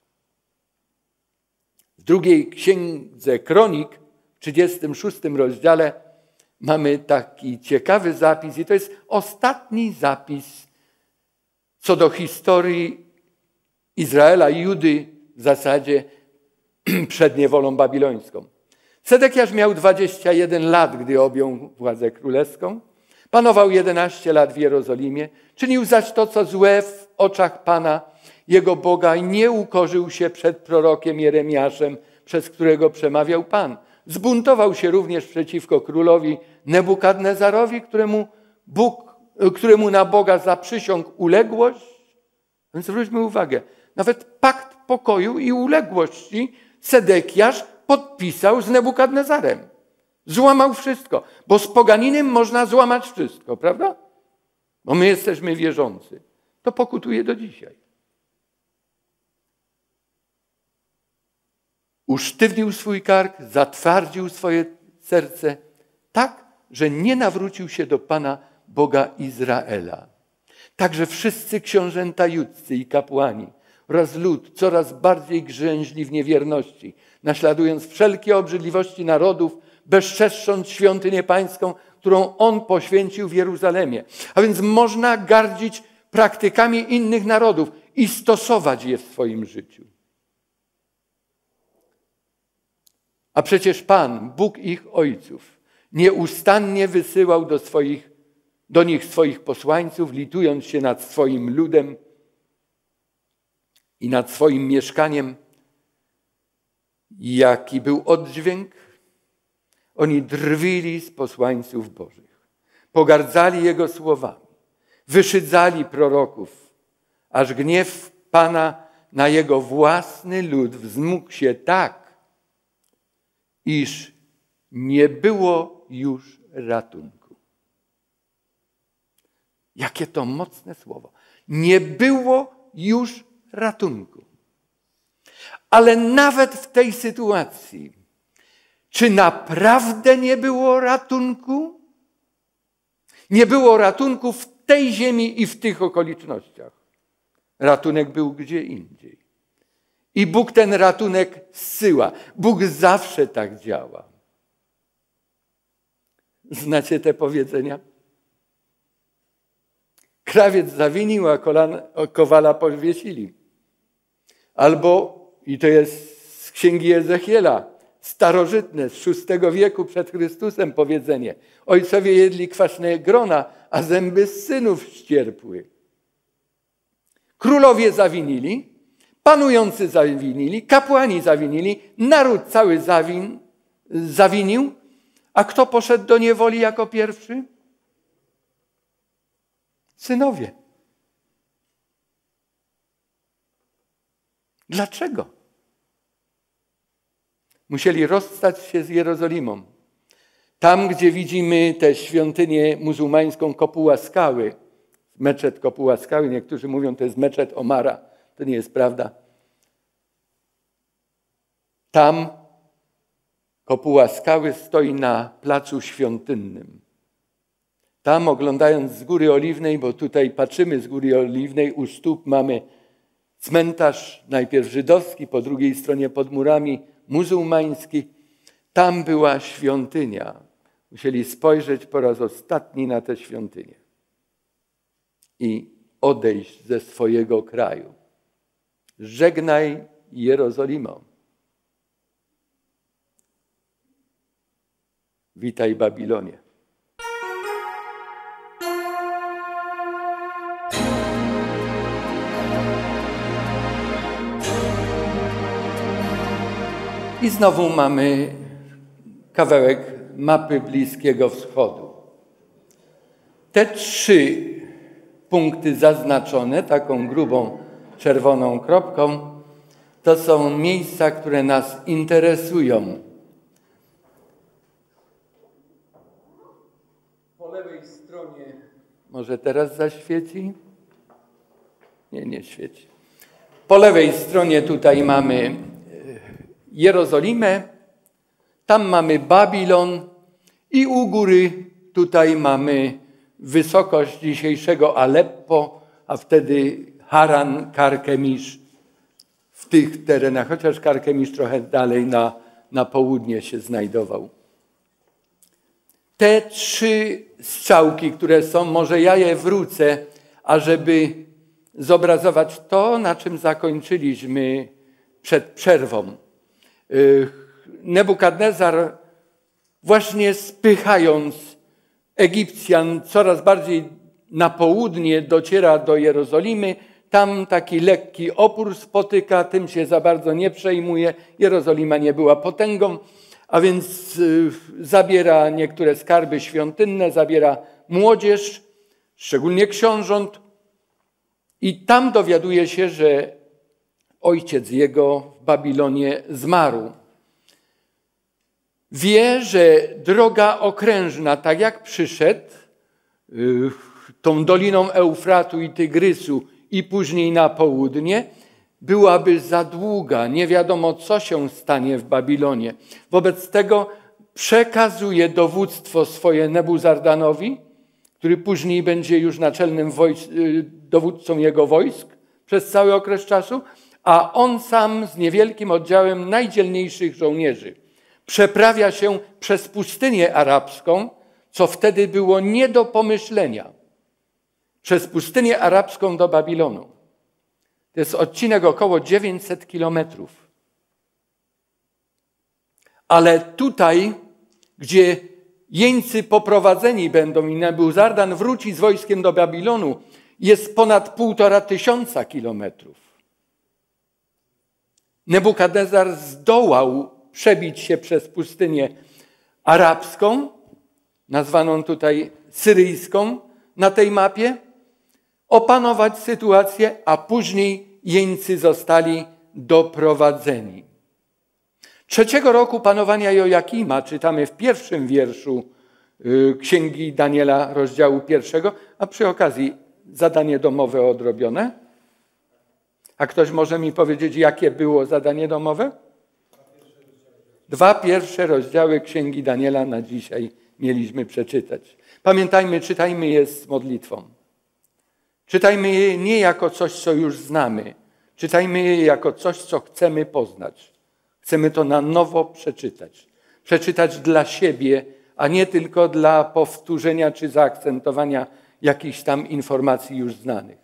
W drugiej księdze Kronik, w trzydziestym szóstym rozdziale, mamy taki ciekawy zapis i to jest ostatni zapis co do historii Izraela i Judy w zasadzie przed niewolą babilońską. Sedekiasz miał dwadzieścia jeden lat, gdy objął władzę królewską. Panował jedenaście lat w Jerozolimie. Czynił zaś to, co złe w oczach Pana, jego Boga i nie ukorzył się przed prorokiem Jeremiaszem, przez którego przemawiał Pan. Zbuntował się również przeciwko królowi Nebukadnezarowi, któremu, Bóg, któremu na Boga zaprzysiągł uległość. Więc zwróćmy uwagę, nawet pakt pokoju i uległości Sedekiasz podpisał z Nebukadnezarem. Złamał wszystko, bo z poganinem można złamać wszystko, prawda? Bo my jesteśmy wierzący. To pokutuje do dzisiaj. Usztywnił swój kark, zatwardził swoje serce tak, że nie nawrócił się do Pana Boga Izraela. Także wszyscy książęta judzcy i kapłani oraz lud coraz bardziej grzęźli w niewierności, naśladując wszelkie obrzydliwości narodów, bezczeszcząc świątynię pańską, którą On poświęcił w Jeruzalemie. A więc można gardzić praktykami innych narodów i stosować je w swoim życiu. A przecież Pan, Bóg ich ojców, nieustannie wysyłał do, swoich, do nich swoich posłańców, litując się nad swoim ludem i nad swoim mieszkaniem. Jaki był oddźwięk? Oni drwili z posłańców Bożych, pogardzali Jego słowami, wyszydzali proroków, aż gniew Pana na Jego własny lud wzmógł się tak, iż nie było już ratunku. Jakie to mocne słowo. Nie było już ratunku. Ale nawet w tej sytuacji, czy naprawdę nie było ratunku? Nie było ratunku w tej ziemi i w tych okolicznościach. Ratunek był gdzie indziej. I Bóg ten ratunek zsyła. Bóg zawsze tak działa. Znacie te powiedzenia? Krawiec zawinił, a kolan, kowala powiesili. Albo, i to jest z księgi Ezechiela, starożytne, z szóstego wieku przed Chrystusem powiedzenie. Ojcowie jedli kwaśne grona, a zęby synów ścierpły. Królowie zawinili, panujący zawinili, kapłani zawinili, naród cały zawin, zawinił, a kto poszedł do niewoli jako pierwszy? Synowie. Dlaczego? Musieli rozstać się z Jerozolimą. Tam, gdzie widzimy tę świątynię muzułmańską Kopuła Skały, meczet Kopuła Skały, niektórzy mówią, to jest meczet Omara. To nie jest prawda. Tam Kopuła Skały stoi na placu świątynnym. Tam, oglądając z Góry Oliwnej, bo tutaj patrzymy z Góry Oliwnej, u stóp mamy cmentarz, najpierw żydowski, po drugiej stronie pod murami muzułmański. Tam była świątynia. Musieli spojrzeć po raz ostatni na tę świątynię i odejść ze swojego kraju. Żegnaj Jerozolimo. Witaj Babilonie. I znowu mamy kawałek mapy Bliskiego Wschodu. Te trzy punkty zaznaczone taką grubą czerwoną kropką to są miejsca, które nas interesują. Po lewej stronie, może teraz zaświeci? Nie, nie świeci. Po lewej stronie tutaj mamy Jerozolimę, Tam mamy Babilon i u góry tutaj mamy wysokość dzisiejszego Aleppo, a wtedy Haran, Karkemisz w tych terenach, chociaż Karkemisz trochę dalej na, na południe się znajdował. Te trzy strzałki, które są, może ja je wrócę, ażeby zobrazować to, na czym zakończyliśmy przed przerwą. Nebukadnezar, właśnie spychając Egipcjan coraz bardziej na południe, dociera do Jerozolimy. Tam taki lekki opór spotyka, tym się za bardzo nie przejmuje. Jerozolima nie była potęgą, a więc zabiera niektóre skarby świątynne, zabiera młodzież, szczególnie książąt. I tam dowiaduje się, że ojciec jego w Babilonie zmarł. Wie, że droga okrężna, tak jak przyszedł, tą doliną Eufratu i Tygrysu i później na południe, byłaby za długa. Nie wiadomo, co się stanie w Babilonie. Wobec tego przekazuje dowództwo swoje Nebuzardanowi, który później będzie już naczelnym wojsk, dowódcą jego wojsk przez cały okres czasu, a on sam z niewielkim oddziałem najdzielniejszych żołnierzy przeprawia się przez pustynię arabską, co wtedy było nie do pomyślenia. Przez pustynię arabską do Babilonu. To jest odcinek około dziewięćset kilometrów. Ale tutaj, gdzie jeńcy poprowadzeni będą i Nebuzardan wróci z wojskiem do Babilonu, jest ponad półtora tysiąca kilometrów. Nebukadnezar zdołał przebić się przez pustynię arabską, nazwaną tutaj syryjską na tej mapie, opanować sytuację, a później jeńcy zostali doprowadzeni. Trzeciego roku panowania Jojakima, czytamy w pierwszym wierszu Księgi Daniela, rozdziału pierwszego, a przy okazji zadanie domowe odrobione. A ktoś może mi powiedzieć, jakie było zadanie domowe? Dwa pierwsze rozdziały Księgi Daniela na dzisiaj mieliśmy przeczytać. Pamiętajmy, czytajmy je z modlitwą. Czytajmy je nie jako coś, co już znamy. Czytajmy je jako coś, co chcemy poznać. Chcemy to na nowo przeczytać. Przeczytać dla siebie, a nie tylko dla powtórzenia czy zaakcentowania jakichś tam informacji już znanych.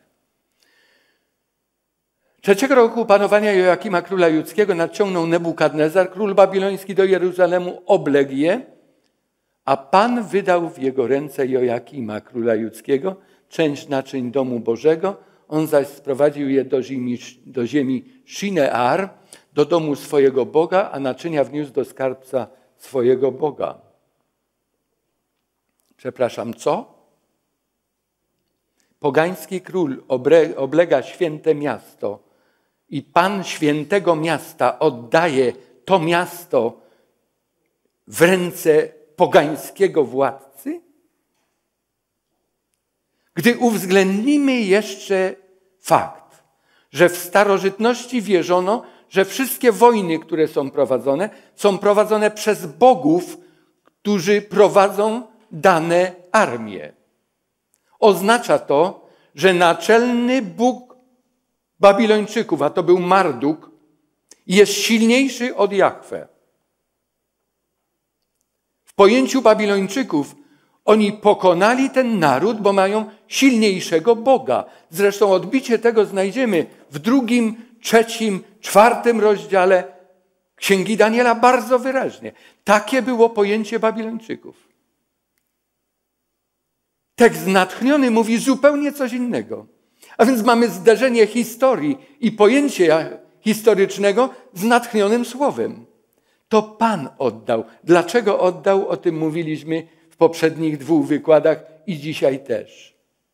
Trzeciego roku panowania Joakima, króla judzkiego, nadciągnął Nebukadnezar, król babiloński, do Jeruzalemu, obległ je, a Pan wydał w jego ręce Joakima, króla judzkiego, część naczyń domu Bożego. On zaś sprowadził je do ziemi, do ziemi Shinear, do domu swojego Boga, a naczynia wniósł do skarbca swojego Boga. Przepraszam, co? Pogański król oblega święte miasto i Pan świętego miasta oddaje to miasto w ręce pogańskiego władcy? Gdy uwzględnimy jeszcze fakt, że w starożytności wierzono, że wszystkie wojny, które są prowadzone, są prowadzone przez bogów, którzy prowadzą dane armie. Oznacza to, że naczelny Bóg Babilończyków, a to był Marduk, jest silniejszy od Jahwe. W pojęciu Babilończyków oni pokonali ten naród, bo mają silniejszego Boga. Zresztą odbicie tego znajdziemy w drugim, trzecim, czwartym rozdziale Księgi Daniela bardzo wyraźnie. Takie było pojęcie Babilończyków. Tekst natchniony mówi zupełnie coś innego. A więc mamy zderzenie historii i pojęcia historycznego z natchnionym słowem. To Pan oddał. Dlaczego oddał? O tym mówiliśmy w poprzednich dwóch wykładach i dzisiaj też.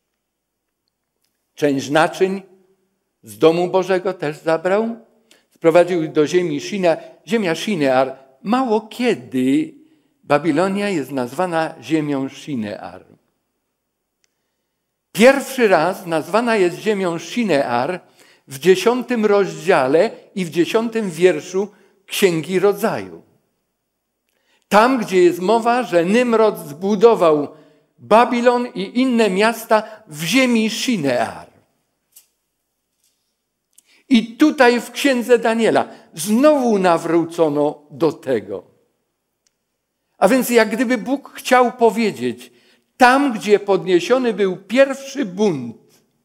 Część naczyń z domu Bożego też zabrał. Sprowadził do ziemi Shinear. Ziemia Shinear. Mało kiedy Babilonia jest nazwana ziemią Shinear. Pierwszy raz nazwana jest ziemią Shinear w dziesiątym rozdziale i w dziesiątym wierszu Księgi Rodzaju. Tam, gdzie jest mowa, że Nimrod zbudował Babilon i inne miasta w ziemi Shinear. I tutaj w księdze Daniela znowu nawrócono do tego. A więc jak gdyby Bóg chciał powiedzieć, tam, gdzie podniesiony był pierwszy bunt,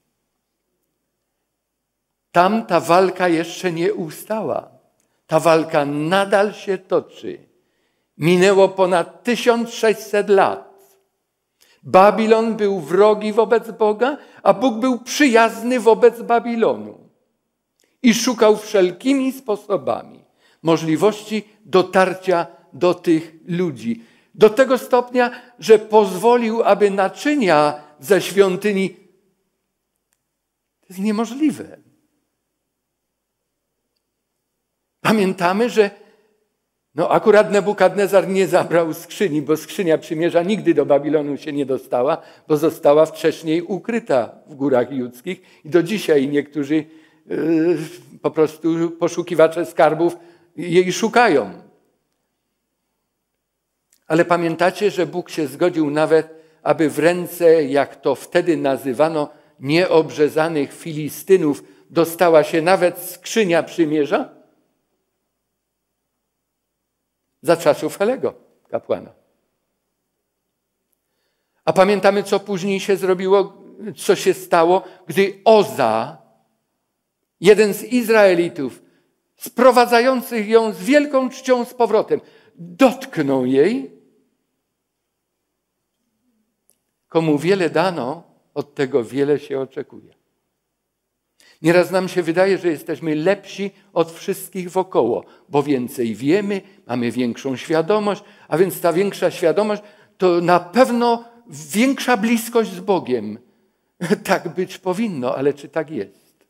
tam ta walka jeszcze nie ustała. Ta walka nadal się toczy. Minęło ponad tysiąc sześćset lat. Babilon był wrogi wobec Boga, a Bóg był przyjazny wobec Babilonu. I szukał wszelkimi sposobami możliwości dotarcia do tych ludzi. Do tego stopnia, że pozwolił, aby naczynia ze świątyni... To jest niemożliwe. Pamiętamy, że no akurat Nebukadnezar nie zabrał skrzyni, bo skrzynia przymierza nigdy do Babilonu się nie dostała, bo została wcześniej ukryta w górach judzkich i do dzisiaj niektórzy yy, po prostu poszukiwacze skarbów jej szukają. Ale pamiętacie, że Bóg się zgodził nawet, aby w ręce, jak to wtedy nazywano, nieobrzezanych Filistynów dostała się nawet skrzynia przymierza? Za czasów Helego, kapłana. A pamiętamy, co później się zrobiło, co się stało, gdy Oza, jeden z Izraelitów, sprowadzających ją z wielką czcią z powrotem, dotknął jej. Komu wiele dano, od tego wiele się oczekuje. Nieraz nam się wydaje, że jesteśmy lepsi od wszystkich wokoło, bo więcej wiemy, mamy większą świadomość, a więc ta większa świadomość to na pewno większa bliskość z Bogiem. Tak być powinno, ale czy tak jest?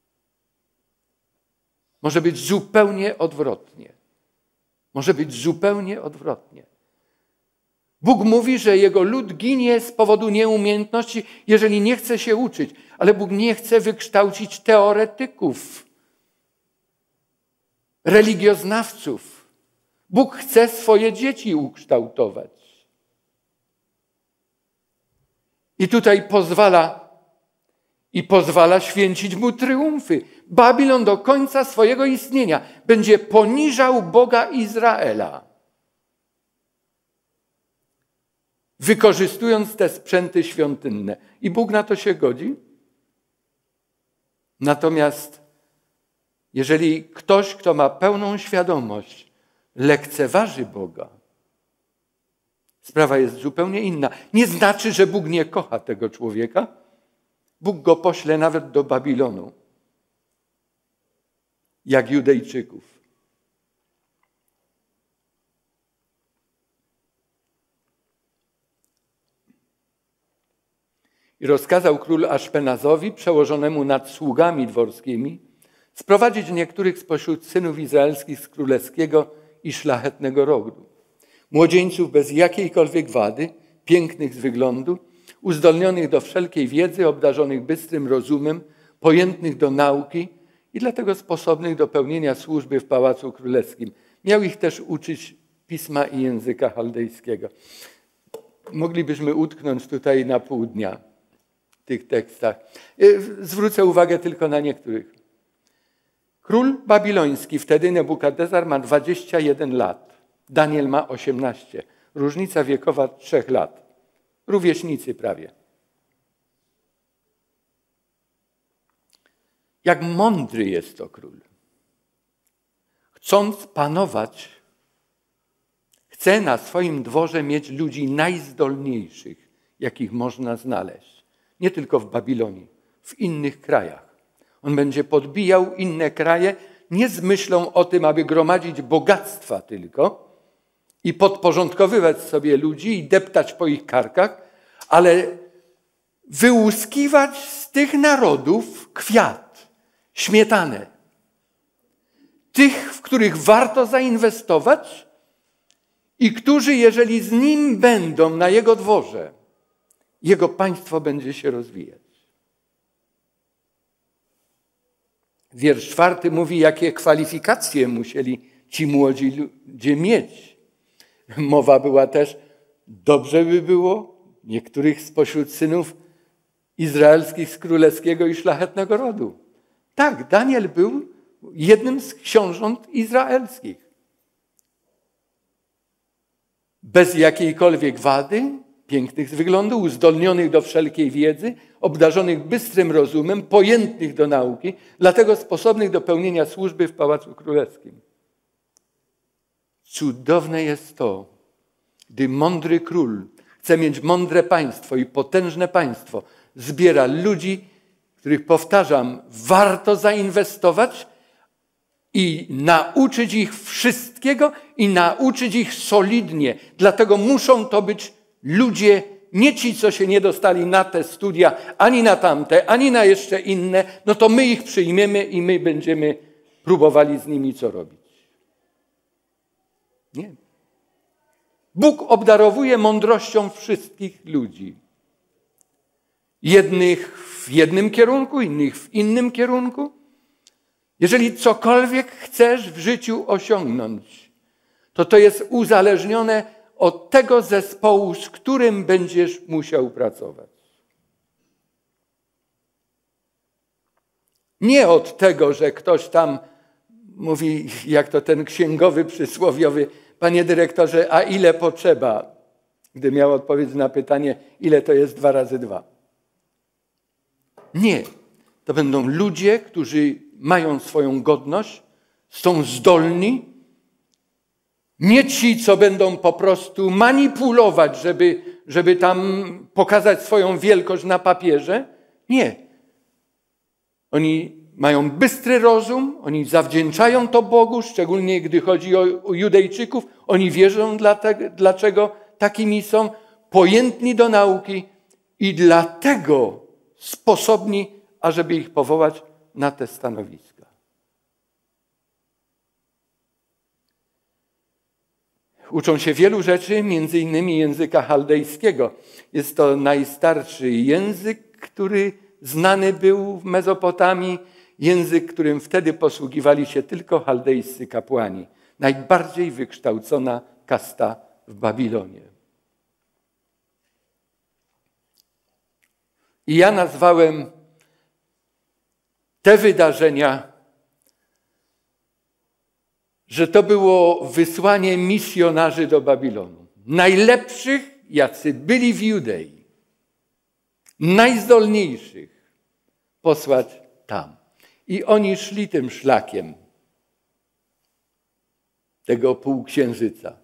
Może być zupełnie odwrotnie. Może być zupełnie odwrotnie. Bóg mówi, że jego lud ginie z powodu nieumiejętności, jeżeli nie chce się uczyć. Ale Bóg nie chce wykształcić teoretyków, religioznawców. Bóg chce swoje dzieci ukształtować. I tutaj pozwala i pozwala święcić mu triumfy. Babilon do końca swojego istnienia będzie poniżał Boga Izraela, wykorzystując te sprzęty świątynne. I Bóg na to się godzi. Natomiast jeżeli ktoś, kto ma pełną świadomość, lekceważy Boga, sprawa jest zupełnie inna. Nie znaczy, że Bóg nie kocha tego człowieka. Bóg go pośle nawet do Babilonu, jak Judejczyków. I rozkazał król Aszpenazowi, przełożonemu nad sługami dworskimi, sprowadzić niektórych spośród synów izraelskich z królewskiego i szlachetnego rodu. Młodzieńców bez jakiejkolwiek wady, pięknych z wyglądu, uzdolnionych do wszelkiej wiedzy, obdarzonych bystrym rozumem, pojętnych do nauki i dlatego sposobnych do pełnienia służby w pałacu królewskim. Miał ich też uczyć pisma i języka chaldejskiego. Moglibyśmy utknąć tutaj na pół dnia w tych tekstach. Zwrócę uwagę tylko na niektórych. Król babiloński, wtedy Nebukadnezar, ma dwadzieścia jeden lat. Daniel ma osiemnaście. Różnica wiekowa trzech lat. Rówieśnicy prawie. Jak mądry jest to król. Chcąc panować, chce na swoim dworze mieć ludzi najzdolniejszych, jakich można znaleźć. Nie tylko w Babilonie, w innych krajach. On będzie podbijał inne kraje nie z myślą o tym, aby gromadzić bogactwa tylko i podporządkowywać sobie ludzi i deptać po ich karkach, ale wyłuskiwać z tych narodów kwiat, śmietanę. Tych, w których warto zainwestować i którzy, jeżeli z nim będą na jego dworze, jego państwo będzie się rozwijać. Wiersz czwarty mówi, jakie kwalifikacje musieli ci młodzi ludzie mieć. mowa była też, dobrze by było niektórych spośród synów izraelskich z królewskiego i szlachetnego rodu. Tak, Daniel był jednym z książąt izraelskich. Bez jakiejkolwiek wady, pięknych z wyglądu, uzdolnionych do wszelkiej wiedzy, obdarzonych bystrym rozumem, pojętnych do nauki, dlatego sposobnych do pełnienia służby w Pałacu Królewskim. Cudowne jest to, gdy mądry król chce mieć mądre państwo i potężne państwo, zbiera ludzi, których, powtarzam, warto zainwestować i nauczyć ich wszystkiego i nauczyć ich solidnie. Dlatego muszą to być ludzie, nie ci, co się nie dostali na te studia, ani na tamte, ani na jeszcze inne, no to my ich przyjmiemy i my będziemy próbowali z nimi co robić. Nie. Bóg obdarowuje mądrością wszystkich ludzi. Jednych w jednym kierunku, innych w innym kierunku. Jeżeli cokolwiek chcesz w życiu osiągnąć, to to jest uzależnione od tego zespołu, z którym będziesz musiał pracować. Nie od tego, że ktoś tam mówi, jak to ten księgowy przysłowiowy, panie dyrektorze, a ile potrzeba? Gdy miał odpowiedzieć na pytanie, ile to jest dwa razy dwa. Nie. To będą ludzie, którzy mają swoją godność, są zdolni. Nie ci, co będą po prostu manipulować, żeby, żeby tam pokazać swoją wielkość na papierze. Nie. Oni mają bystry rozum, oni zawdzięczają to Bogu, szczególnie gdy chodzi o, o Judejczyków. Oni wierzą, dlaczego takimi są, pojętni do nauki i dlatego sposobni, ażeby ich powołać na te stanowiska. Uczą się wielu rzeczy, między innymi języka chaldejskiego. Jest to najstarszy język, który znany był w Mezopotamii, język, którym wtedy posługiwali się tylko chaldejscy kapłani. Najbardziej wykształcona kasta w Babilonie. I ja nazwałem te wydarzenia, że to było wysłanie misjonarzy do Babilonu. Najlepszych, jacy byli w Judei. Najzdolniejszych posłać tam. I oni szli tym szlakiem tego półksiężyca.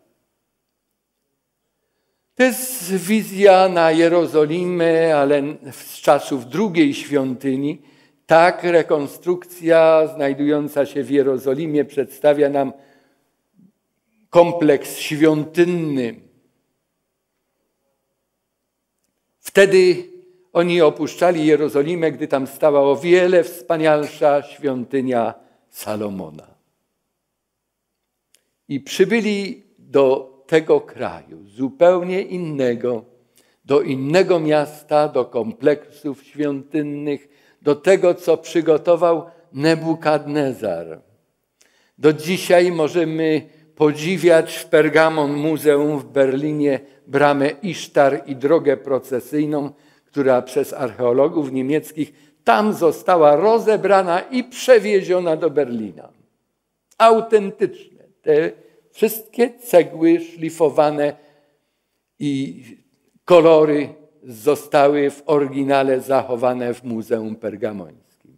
To jest wizja na Jerozolimę, ale z czasów drugiej świątyni. Tak, rekonstrukcja znajdująca się w Jerozolimie przedstawia nam kompleks świątynny. Wtedy oni opuszczali Jerozolimę, gdy tam stała o wiele wspanialsza świątynia Salomona. I przybyli do tego kraju, zupełnie innego, do innego miasta, do kompleksów świątynnych, do tego, co przygotował Nebukadnezar. Do dzisiaj możemy podziwiać w Pergamon Muzeum w Berlinie bramę Isztar i drogę procesyjną, która przez archeologów niemieckich tam została rozebrana i przewieziona do Berlina. Autentyczne. Te wszystkie cegły szlifowane i kolory zostały w oryginale zachowane w Muzeum Pergamońskim.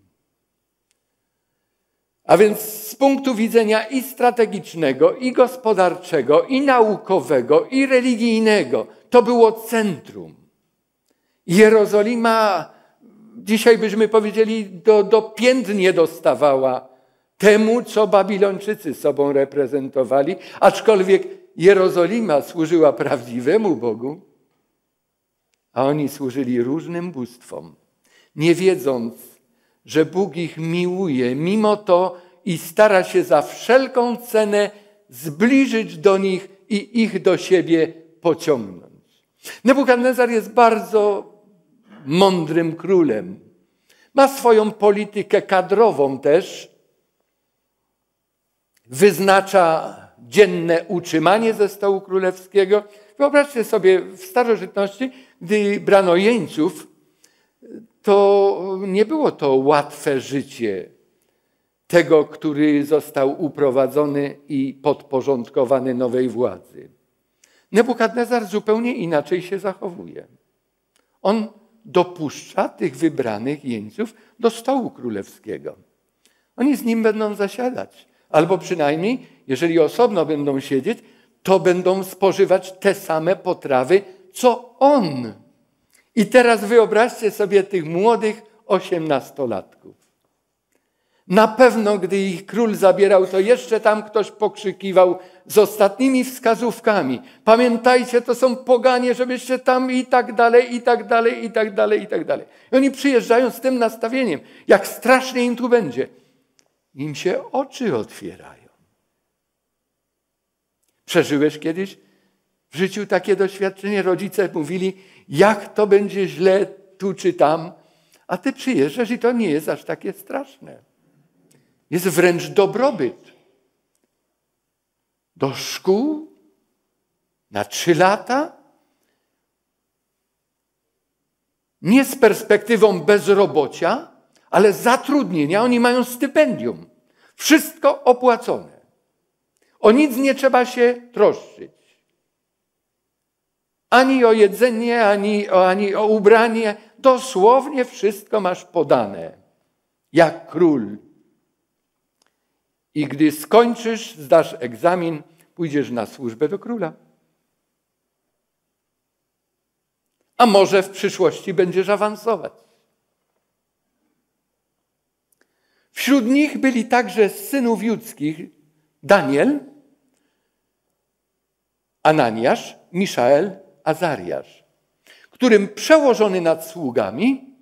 A więc z punktu widzenia i strategicznego, i gospodarczego, i naukowego, i religijnego, to było centrum. Jerozolima, dzisiaj byśmy powiedzieli, do, do pięt nie dostawała temu, co Babilończycy sobą reprezentowali, aczkolwiek Jerozolima służyła prawdziwemu Bogu, a oni służyli różnym bóstwom, nie wiedząc, że Bóg ich miłuje, mimo to i stara się za wszelką cenę zbliżyć do nich i ich do siebie pociągnąć. Nebukadnezar jest bardzo mądrym królem. Ma swoją politykę kadrową też. Wyznacza dzienne utrzymanie ze stołu królewskiego. Wyobraźcie sobie, w starożytności, gdy brano jeńców, to nie było to łatwe życie tego, który został uprowadzony i podporządkowany nowej władzy. Nebukadnezar zupełnie inaczej się zachowuje. On dopuszcza tych wybranych jeńców do stołu królewskiego. Oni z nim będą zasiadać. Albo przynajmniej, jeżeli osobno będą siedzieć, to będą spożywać te same potrawy, co on. I teraz wyobraźcie sobie tych młodych osiemnastolatków. Na pewno, gdy ich król zabierał, to jeszcze tam ktoś pokrzykiwał z ostatnimi wskazówkami. Pamiętajcie, to są poganie, żebyście tam i tak dalej, i tak dalej, i tak dalej, i tak dalej. I oni przyjeżdżają z tym nastawieniem, jak strasznie im tu będzie. Im się oczy otwierają. Przeżyłeś kiedyś w życiu takie doświadczenie? Rodzice mówili, jak to będzie źle tu czy tam, a ty przyjeżdżasz i to nie jest aż takie straszne. Jest wręcz dobrobyt. Do szkół na trzy lata, nie z perspektywą bezrobocia, ale zatrudnienia. Oni mają stypendium. Wszystko opłacone. O nic nie trzeba się troszczyć. Ani o jedzenie, ani o, ani o ubranie. Dosłownie wszystko masz podane. Jak król. I gdy skończysz, zdasz egzamin, pójdziesz na służbę do króla. A może w przyszłości będziesz awansować. Wśród nich byli także z synów judzkich Daniel, Ananiasz, Miszael, Azariasz, którym przełożony nad sługami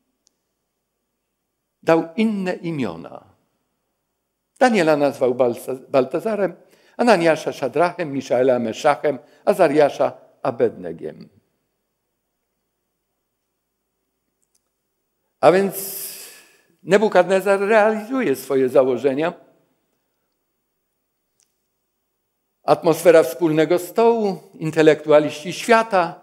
dał inne imiona. Daniela nazwał Baltazarem, Ananiasza Szadrachem, Miszaela Meszachem, Azariasza Abednegiem. A więc Nebukadnezar realizuje swoje założenia. Atmosfera wspólnego stołu, intelektualiści świata,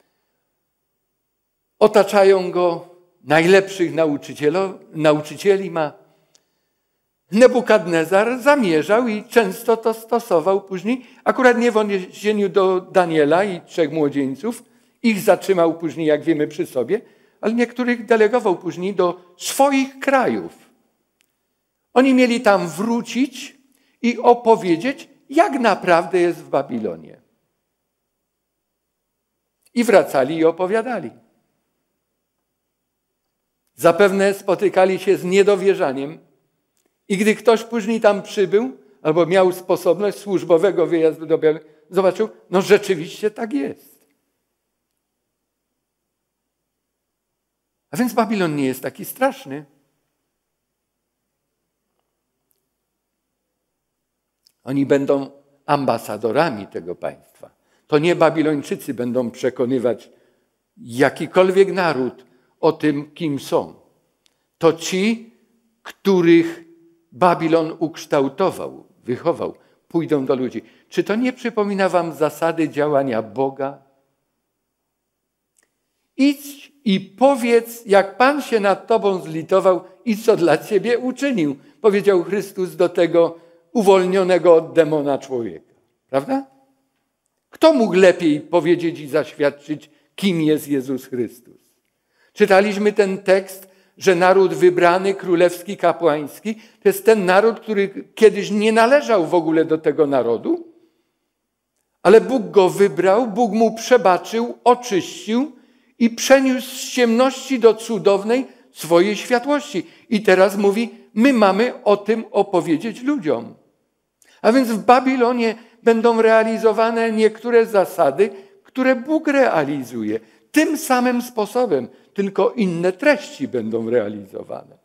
otaczają go najlepszych nauczycieli ma. Nebukadnezar zamierzał i często to stosował później, akurat nie w odniesieniu do Daniela i trzech młodzieńców, ich zatrzymał później, jak wiemy, przy sobie, ale niektórych delegował później do swoich krajów. Oni mieli tam wrócić i opowiedzieć, jak naprawdę jest w Babilonie. I wracali i opowiadali. Zapewne spotykali się z niedowierzaniem i gdy ktoś później tam przybył albo miał sposobność służbowego wyjazdu do Babilonu, zobaczył, no rzeczywiście tak jest. A więc Babilon nie jest taki straszny. Oni będą ambasadorami tego państwa. To nie Babilończycy będą przekonywać jakikolwiek naród o tym, kim są. To ci, których Babilon ukształtował, wychował, pójdą do ludzi. Czy to nie przypomina wam zasady działania Boga? Idź i powiedz, jak Pan się nad tobą zlitował i co dla ciebie uczynił, powiedział Chrystus do tego uwolnionego od demona człowieka. Prawda? Kto mógł lepiej powiedzieć i zaświadczyć, kim jest Jezus Chrystus? Czytaliśmy ten tekst, że naród wybrany, królewski, kapłański, to jest ten naród, który kiedyś nie należał w ogóle do tego narodu, ale Bóg go wybrał, Bóg mu przebaczył, oczyścił i przeniósł z ciemności do cudownej swojej światłości. I teraz mówi, my mamy o tym opowiedzieć ludziom. A więc w Babilonie będą realizowane niektóre zasady, które Bóg realizuje. Tym samym sposobem, tylko inne treści będą realizowane.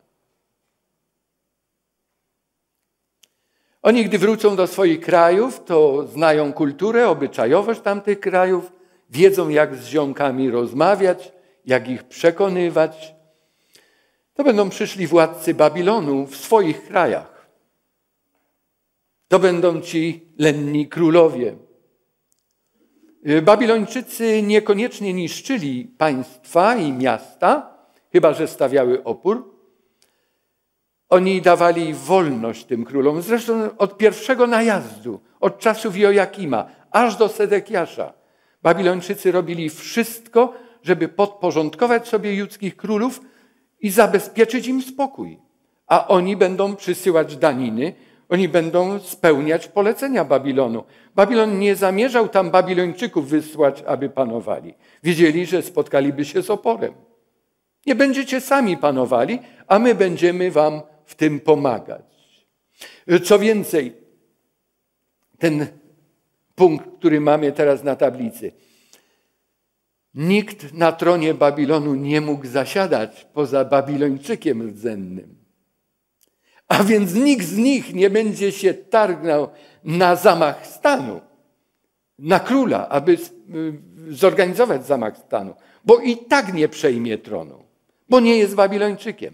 Oni, gdy wrócą do swoich krajów, to znają kulturę, obyczajowość tamtych krajów, wiedzą, jak z ziomkami rozmawiać, jak ich przekonywać. To będą przyszli władcy Babilonu w swoich krajach. To będą ci lenni królowie. Babilończycy niekoniecznie niszczyli państwa i miasta, chyba że stawiały opór. Oni dawali wolność tym królom. Zresztą od pierwszego najazdu, od czasów Joakima, aż do Sedekiasza, Babilończycy robili wszystko, żeby podporządkować sobie judzkich królów i zabezpieczyć im spokój. A oni będą przysyłać daniny, oni będą spełniać polecenia Babilonu. Babilon nie zamierzał tam Babilończyków wysłać, aby panowali. Wiedzieli, że spotkaliby się z oporem. Nie będziecie sami panowali, a my będziemy wam w tym pomagać. Co więcej, ten punkt, który mamy teraz na tablicy. Nikt na tronie Babilonu nie mógł zasiadać poza Babilończykiem rdzennym. A więc nikt z nich nie będzie się targnął na zamach stanu, na króla, aby zorganizować zamach stanu, bo i tak nie przejmie tronu, bo nie jest Babilończykiem.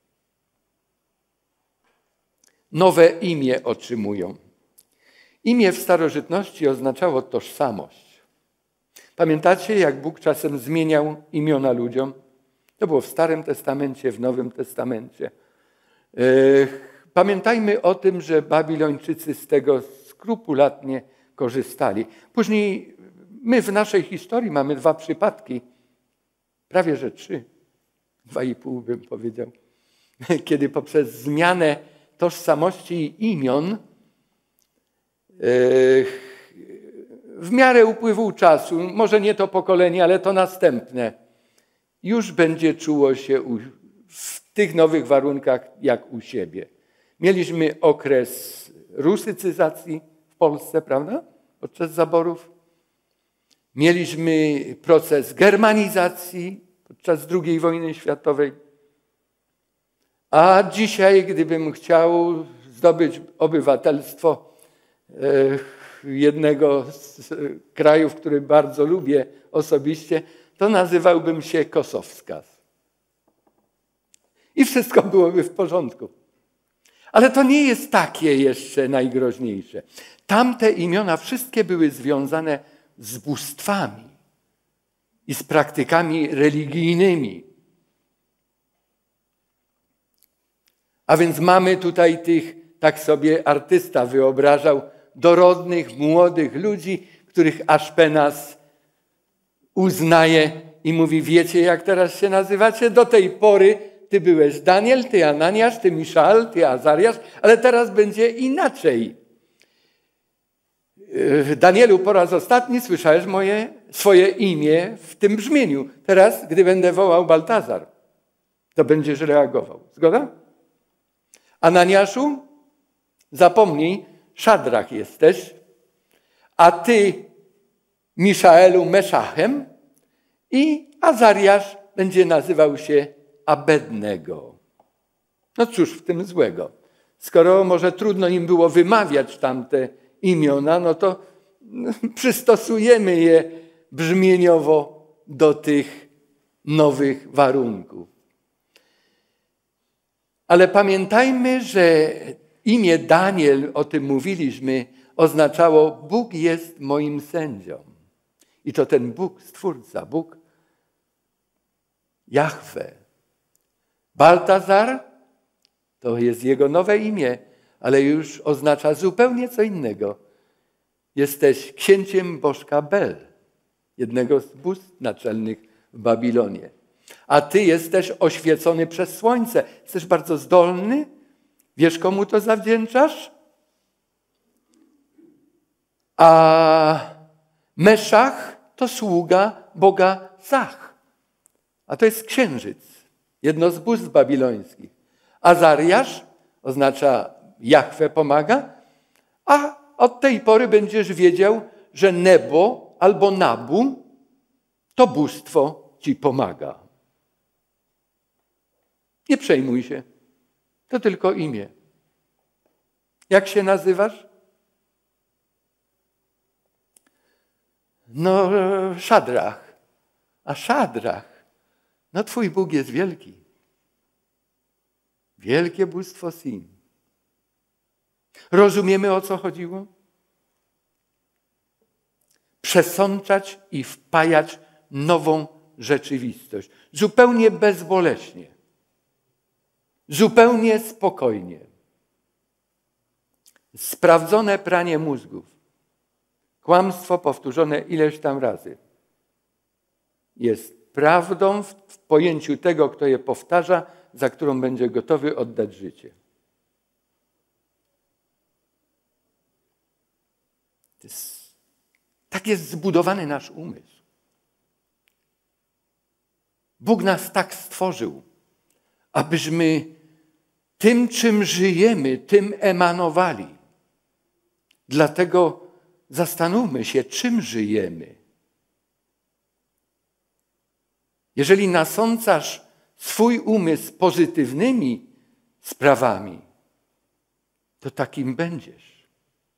Nowe imię otrzymują. Imię w starożytności oznaczało tożsamość. Pamiętacie, jak Bóg czasem zmieniał imiona ludziom? To było w Starym Testamencie, w Nowym Testamencie. Pamiętajmy o tym, że Babilończycy z tego skrupulatnie korzystali. Później my w naszej historii mamy dwa przypadki, prawie że trzy, dwa i pół bym powiedział, kiedy poprzez zmianę tożsamości i imion w miarę upływu czasu, może nie to pokolenie, ale to następne, już będzie czuło się w tych nowych warunkach jak u siebie. Mieliśmy okres rusycyzacji w Polsce, prawda? Podczas zaborów. Mieliśmy proces germanizacji podczas drugiej wojny światowej. A dzisiaj, gdybym chciał zdobyć obywatelstwo jednego z krajów, który bardzo lubię osobiście, to nazywałbym się Kosowskas. I wszystko byłoby w porządku. Ale to nie jest takie jeszcze najgroźniejsze. Tamte imiona wszystkie były związane z bóstwami i z praktykami religijnymi. A więc mamy tutaj tych, tak sobie artysta wyobrażał, dorodnych, młodych ludzi, których Aszpenas uznaje i mówi, wiecie jak teraz się nazywacie? Do tej pory ty byłeś Daniel, ty Ananiasz, ty Miszael, ty Azariasz, ale teraz będzie inaczej. Danielu, po raz ostatni słyszałeś moje, swoje imię w tym brzmieniu. Teraz, gdy będę wołał Baltazar, to będziesz reagował. Zgoda? Ananiaszu, zapomnij, Szadrach jesteś, a ty, Miszaelu, Meszachem i Azariasz będzie nazywał się Abednego. No cóż w tym złego? Skoro może trudno im było wymawiać tamte imiona, no to przystosujemy je brzmieniowo do tych nowych warunków. Ale pamiętajmy, że imię Daniel, o tym mówiliśmy, oznaczało Bóg jest moim sędzią. I to ten Bóg, Stwórca, Bóg Jahwe. Baltazar to jest jego nowe imię, ale już oznacza zupełnie co innego. Jesteś księciem bożka Bel, jednego z bóstw naczelnych w Babilonie. A ty jesteś oświecony przez słońce. Jesteś bardzo zdolny. Wiesz, komu to zawdzięczasz? A Meszach to sługa Boga Zach. A to jest księżyc, jedno z bóstw babilońskich. Azariasz oznacza Jahwe pomaga, a od tej pory będziesz wiedział, że Nebo albo Nabu to bóstwo ci pomaga. Nie przejmuj się, to tylko imię. Jak się nazywasz? No, Szadrach. A Szadrach, no twój Bóg jest wielki. Wielkie bóstwo Sin. Rozumiemy, o co chodziło? Przesączać i wpajać nową rzeczywistość. Zupełnie bezboleśnie. Zupełnie spokojnie. Sprawdzone pranie mózgów. Kłamstwo powtórzone ileś tam razy. Jest prawdą w pojęciu tego, kto je powtarza, za którą będzie gotowy oddać życie. To jest, tak jest zbudowany nasz umysł. Bóg nas tak stworzył, abyśmy tym, czym żyjemy, tym emanowali. Dlatego zastanówmy się, czym żyjemy. Jeżeli nasącasz swój umysł pozytywnymi sprawami, to takim będziesz.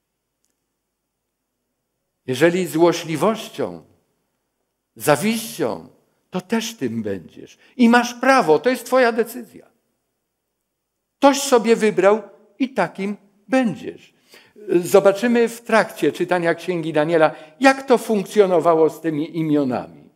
Jeżeli złośliwością, zawiścią, to też tym będziesz. I masz prawo, to jest twoja decyzja. Ktoś sobie wybrał i takim będziesz. Zobaczymy w trakcie czytania Księgi Daniela, jak to funkcjonowało z tymi imionami.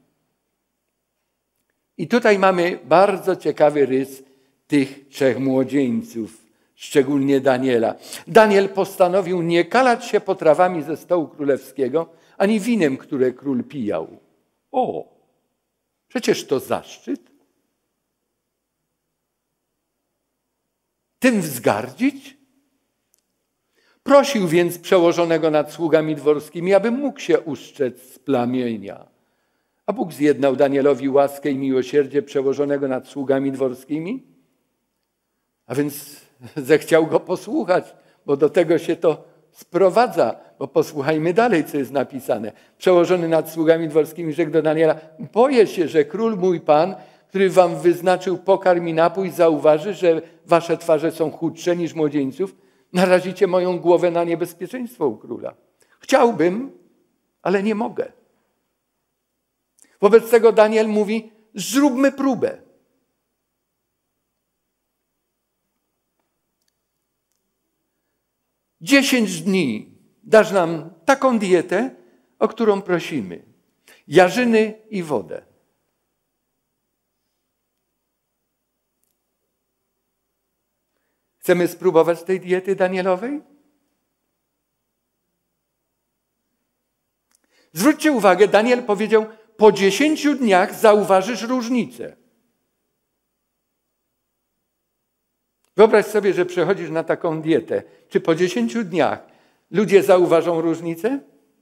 I tutaj mamy bardzo ciekawy rys tych trzech młodzieńców, szczególnie Daniela. Daniel postanowił nie kalać się potrawami ze stołu królewskiego, ani winem, które król pijał. O, przecież to zaszczyt. Tym wzgardzić? Prosił więc przełożonego nad sługami dworskimi, aby mógł się uszczec z plamienia. A Bóg zjednał Danielowi łaskę i miłosierdzie przełożonego nad sługami dworskimi. A więc zechciał go posłuchać, bo do tego się to sprowadza. Bo posłuchajmy dalej, co jest napisane. Przełożony nad sługami dworskimi rzekł do Daniela: boję się, że król mój pan, który wam wyznaczył pokarm i napój, zauważy, że wasze twarze są chudsze niż młodzieńców. Narazicie moją głowę na niebezpieczeństwo u króla. Chciałbym, ale nie mogę. Wobec tego Daniel mówi: zróbmy próbę. Dziesięć dni dasz nam taką dietę, o którą prosimy. Jarzyny i wodę. Chcemy spróbować tej diety Danielowej? Zwróćcie uwagę, Daniel powiedział: po dziesięciu dniach zauważysz różnicę. Wyobraź sobie, że przechodzisz na taką dietę. Czy po dziesięciu dniach ludzie zauważą różnicę?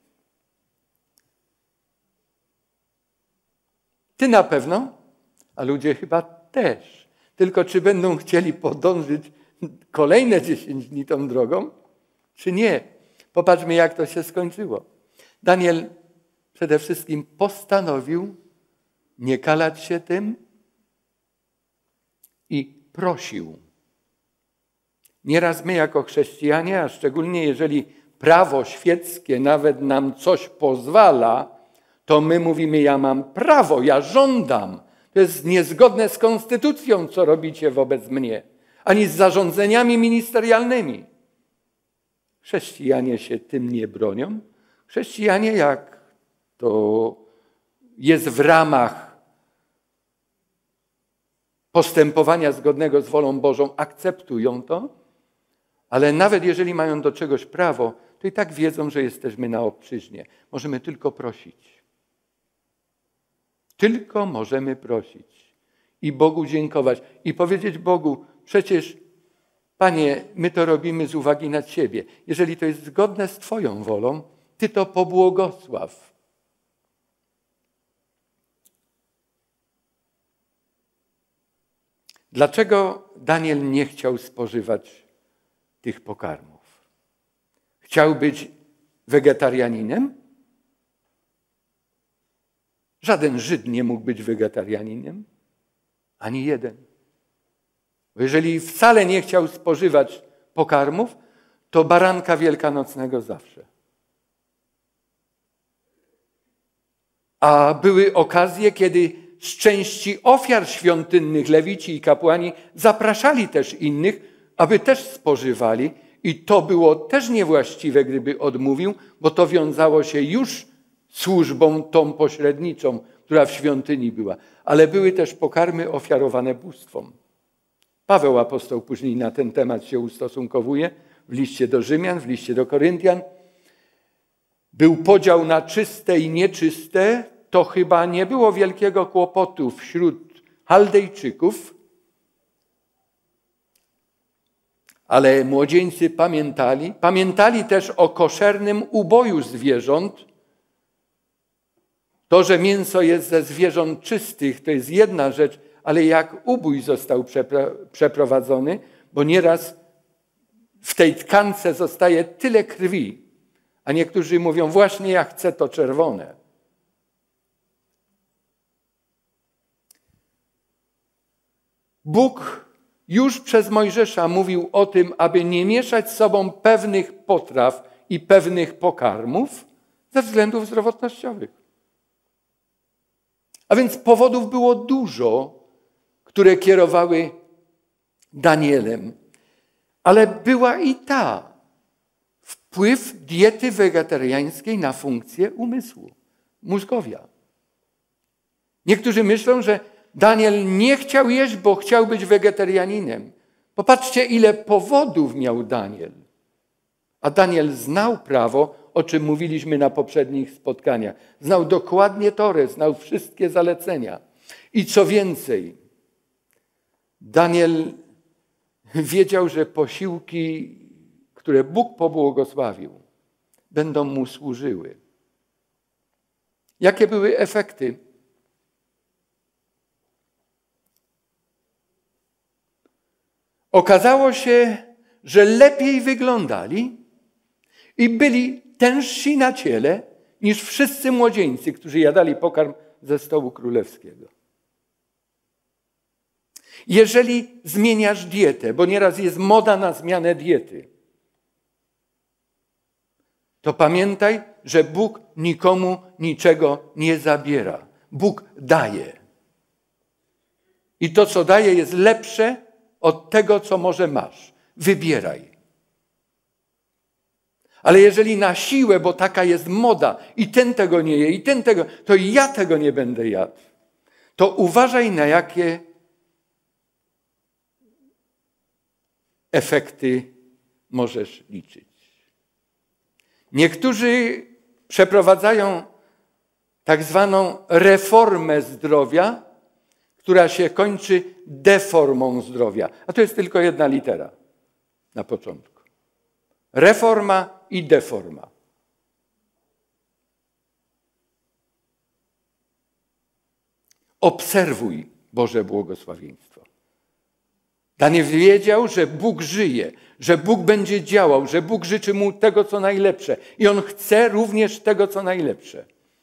Ty na pewno, a ludzie chyba też. Tylko czy będą chcieli podążyć kolejne dziesięć dni tą drogą, czy nie? Popatrzmy, jak to się skończyło. Daniel przede wszystkim postanowił nie kalać się tym i prosił. Nieraz my jako chrześcijanie, a szczególnie jeżeli prawo świeckie nawet nam coś pozwala, to my mówimy: ja mam prawo, ja żądam. To jest niezgodne z konstytucją, co robicie wobec mnie, ani z zarządzeniami ministerialnymi. Chrześcijanie się tym nie bronią. Chrześcijanie, jak to jest w ramach postępowania zgodnego z wolą Bożą, akceptują to, ale nawet jeżeli mają do czegoś prawo, to i tak wiedzą, że jesteśmy na obczyźnie. Możemy tylko prosić. Tylko możemy prosić i Bogu dziękować i powiedzieć Bogu: przecież, Panie, my to robimy z uwagi na Ciebie. Jeżeli to jest zgodne z Twoją wolą, Ty to pobłogosław. Dlaczego Daniel nie chciał spożywać tych pokarmów? Chciał być wegetarianinem? Żaden Żyd nie mógł być wegetarianinem. Ani jeden. Bo jeżeli wcale nie chciał spożywać pokarmów, to baranka wielkanocnego zawsze. A były okazje, kiedy z części ofiar świątynnych lewici i kapłani zapraszali też innych, aby też spożywali. i to było też niewłaściwe, gdyby odmówił, bo to wiązało się już służbą tą pośredniczą, która w świątyni była. Ale były też pokarmy ofiarowane bóstwom. Paweł apostoł później na ten temat się ustosunkowuje w liście do Rzymian, w liście do Koryntian. Był podział na czyste i nieczyste. To chyba nie było wielkiego kłopotu wśród Chaldejczyków, ale młodzieńcy pamiętali. Pamiętali też o koszernym uboju zwierząt. To, że mięso jest ze zwierząt czystych, to jest jedna rzecz, ale jak ubój został przeprowadzony, bo nieraz w tej tkance zostaje tyle krwi, a niektórzy mówią, właśnie ja chcę to czerwone. Bóg już przez Mojżesza mówił o tym, aby nie mieszać z sobą pewnych potraw i pewnych pokarmów ze względów zdrowotnościowych. A więc powodów było dużo, które kierowały Danielem. Ale była i ta wpływ diety wegetariańskiej na funkcję umysłu, mózgowia. Niektórzy myślą, że Daniel nie chciał jeść, bo chciał być wegetarianinem. Popatrzcie, ile powodów miał Daniel. A Daniel znał prawo, o czym mówiliśmy na poprzednich spotkaniach. Znał dokładnie Torę, znał wszystkie zalecenia. I co więcej, Daniel wiedział, że posiłki, które Bóg pobłogosławił, będą mu służyły. Jakie były efekty? Okazało się, że lepiej wyglądali i byli tężsi na ciele niż wszyscy młodzieńcy, którzy jadali pokarm ze stołu królewskiego. Jeżeli zmieniasz dietę, bo nieraz jest moda na zmianę diety, to pamiętaj, że Bóg nikomu niczego nie zabiera. Bóg daje. I to, co daje, jest lepsze od tego, co może masz. Wybieraj. Ale jeżeli na siłę, bo taka jest moda i ten tego nie je, i ten tego, to ja tego nie będę jadł, to uważaj, na jakie efekty możesz liczyć. Niektórzy przeprowadzają tak zwaną reformę zdrowia, która się kończy deformą zdrowia. A to jest tylko jedna litera na początku. Reforma i deforma. Obserwuj Boże błogosławieństwo. Daniel wiedział, że Bóg żyje, że Bóg będzie działał, że Bóg życzy mu tego, co najlepsze. I on chce również tego, co najlepsze.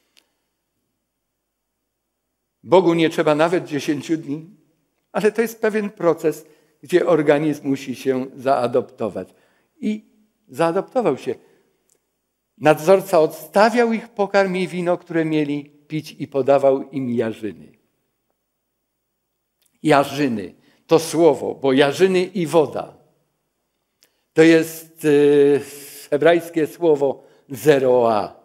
Bogu nie trzeba nawet dziesięciu dni, ale to jest pewien proces, gdzie organizm musi się zaadoptować. I zaadoptował się. Nadzorca odstawiał ich pokarm i wino, które mieli pić, i podawał im jarzyny. Jarzyny to słowo, bo jarzyny i woda to jest yy, hebrajskie słowo zeroa.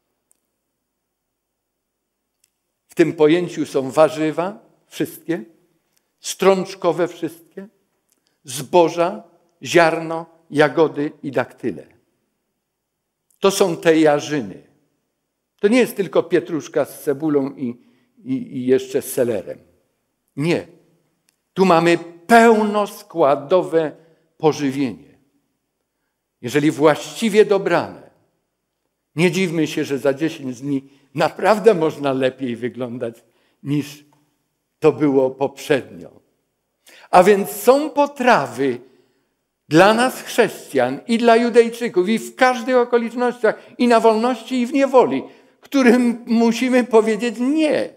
W tym pojęciu są warzywa, wszystkie, strączkowe wszystkie, zboża, ziarno, jagody i daktyle. To są te jarzyny. To nie jest tylko pietruszka z cebulą i, i, i jeszcze z selerem. Nie. Tu mamy pełnoskładowe pożywienie. Jeżeli właściwie dobrane, nie dziwmy się, że za dziesięć dni naprawdę można lepiej wyglądać niż to było poprzednio. A więc są potrawy dla nas chrześcijan i dla Judejczyków i w każdych okolicznościach, i na wolności, i w niewoli, którym musimy powiedzieć nie.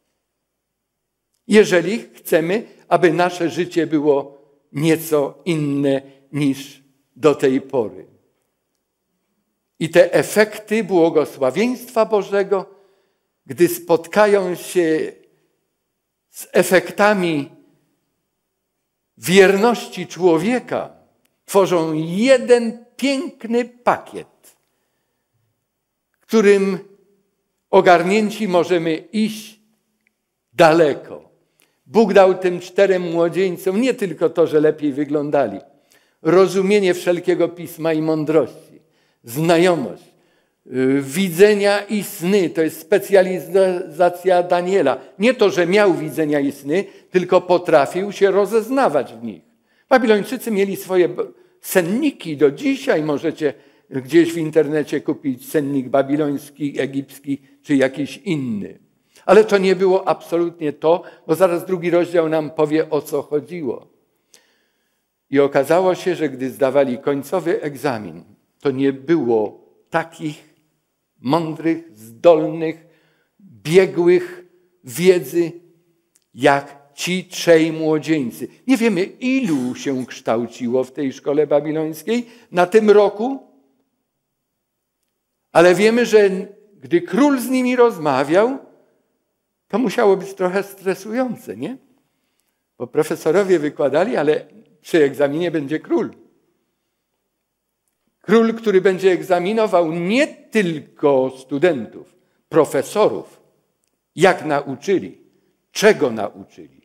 Jeżeli chcemy, aby nasze życie było nieco inne niż do tej pory. I te efekty błogosławieństwa Bożego, gdy spotkają się z efektami wierności człowieka, Tworzą jeden piękny pakiet, którym ogarnięci możemy iść daleko. Bóg dał tym czterem młodzieńcom nie tylko to, że lepiej wyglądali, rozumienie wszelkiego pisma i mądrości, znajomość, yy, widzenia i sny. To jest specjalizacja Daniela. Nie to, że miał widzenia i sny, tylko potrafił się rozeznawać w nich. Babilończycy mieli swoje senniki. Do dzisiaj możecie gdzieś w internecie kupić sennik babiloński, egipski czy jakiś inny. Ale to nie było absolutnie to, bo zaraz drugi rozdział nam powie, o co chodziło. I okazało się, że gdy zdawali końcowy egzamin, to nie było takich mądrych, zdolnych, biegłych wiedzy, jak ci trzej młodzieńcy. Nie wiemy, ilu się kształciło w tej szkole babilońskiej na tym roku, ale wiemy, że gdy król z nimi rozmawiał, to musiało być trochę stresujące, nie? Bo profesorowie wykładali, ale przy egzaminie będzie król. Król, który będzie egzaminował nie tylko studentów, profesorów, jak nauczyli, czego nauczyli.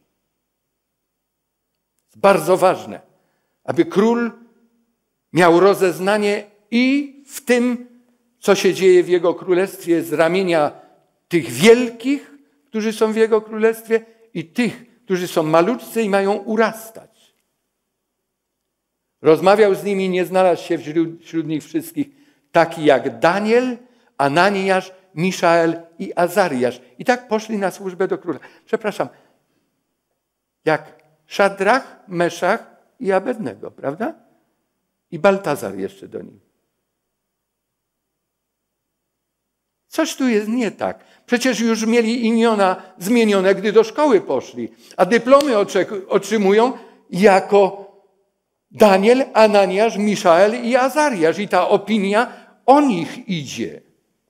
Jest bardzo ważne, aby król miał rozeznanie i w tym, co się dzieje w jego królestwie z ramienia tych wielkich, którzy są w jego królestwie, i tych, którzy są malutcy i mają urastać. Rozmawiał z nimi, nie znalazł się wśród, wśród nich wszystkich taki jak Daniel, Ananiasz, Miszael i Azariasz. I tak poszli na służbę do króla. Przepraszam, jak Szadrach, Meszach i Abednego, prawda? I Baltazar jeszcze do nich. Coś tu jest nie tak. Przecież już mieli imiona zmienione, gdy do szkoły poszli, a dyplomy otrzymują jako Daniel, Ananiasz, Miszael i Azariasz. I ta opinia o nich idzie.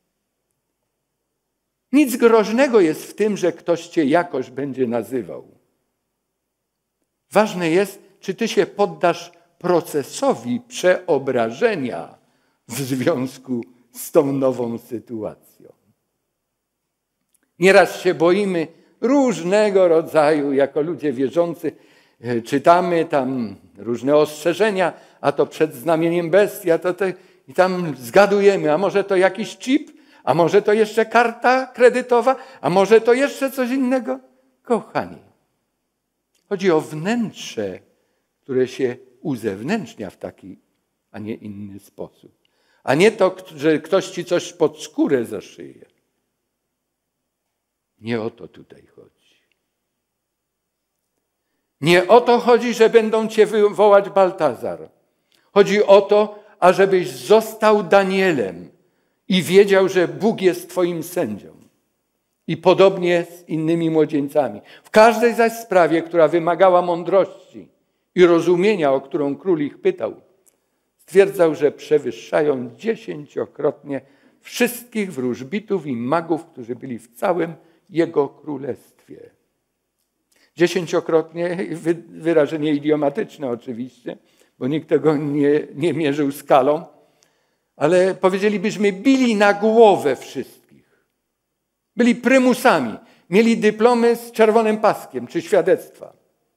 Nic groźnego jest w tym, że ktoś cię jakoś będzie nazywał. Ważne jest, czy ty się poddasz procesowi przeobrażenia w związku z tą nową sytuacją. Nieraz się boimy różnego rodzaju, jako ludzie wierzący, czytamy tam różne ostrzeżenia, a to przed znamieniem bestii, a to te, i tam zgadujemy, a może to jakiś chip, a może to jeszcze karta kredytowa, a może to jeszcze coś innego. Kochani, chodzi o wnętrze, które się uzewnętrznia w taki, a nie inny sposób. A nie to, że ktoś ci coś pod skórę zaszyje. Nie o to tutaj chodzi. Nie o to chodzi, że będą cię wywołać Baltazar. Chodzi o to, ażebyś został Danielem i wiedział, że Bóg jest twoim sędzią. I podobnie z innymi młodzieńcami. W każdej zaś sprawie, która wymagała mądrości i rozumienia, o którą król ich pytał, stwierdzał, że przewyższają dziesięciokrotnie wszystkich wróżbitów i magów, którzy byli w całym jego królestwie. Dziesięciokrotnie, wyrażenie idiomatyczne oczywiście, bo nikt tego nie, nie mierzył skalą, ale powiedzielibyśmy, bili na głowę wszystkich. Byli prymusami, mieli dyplomy z czerwonym paskiem czy świadectwa.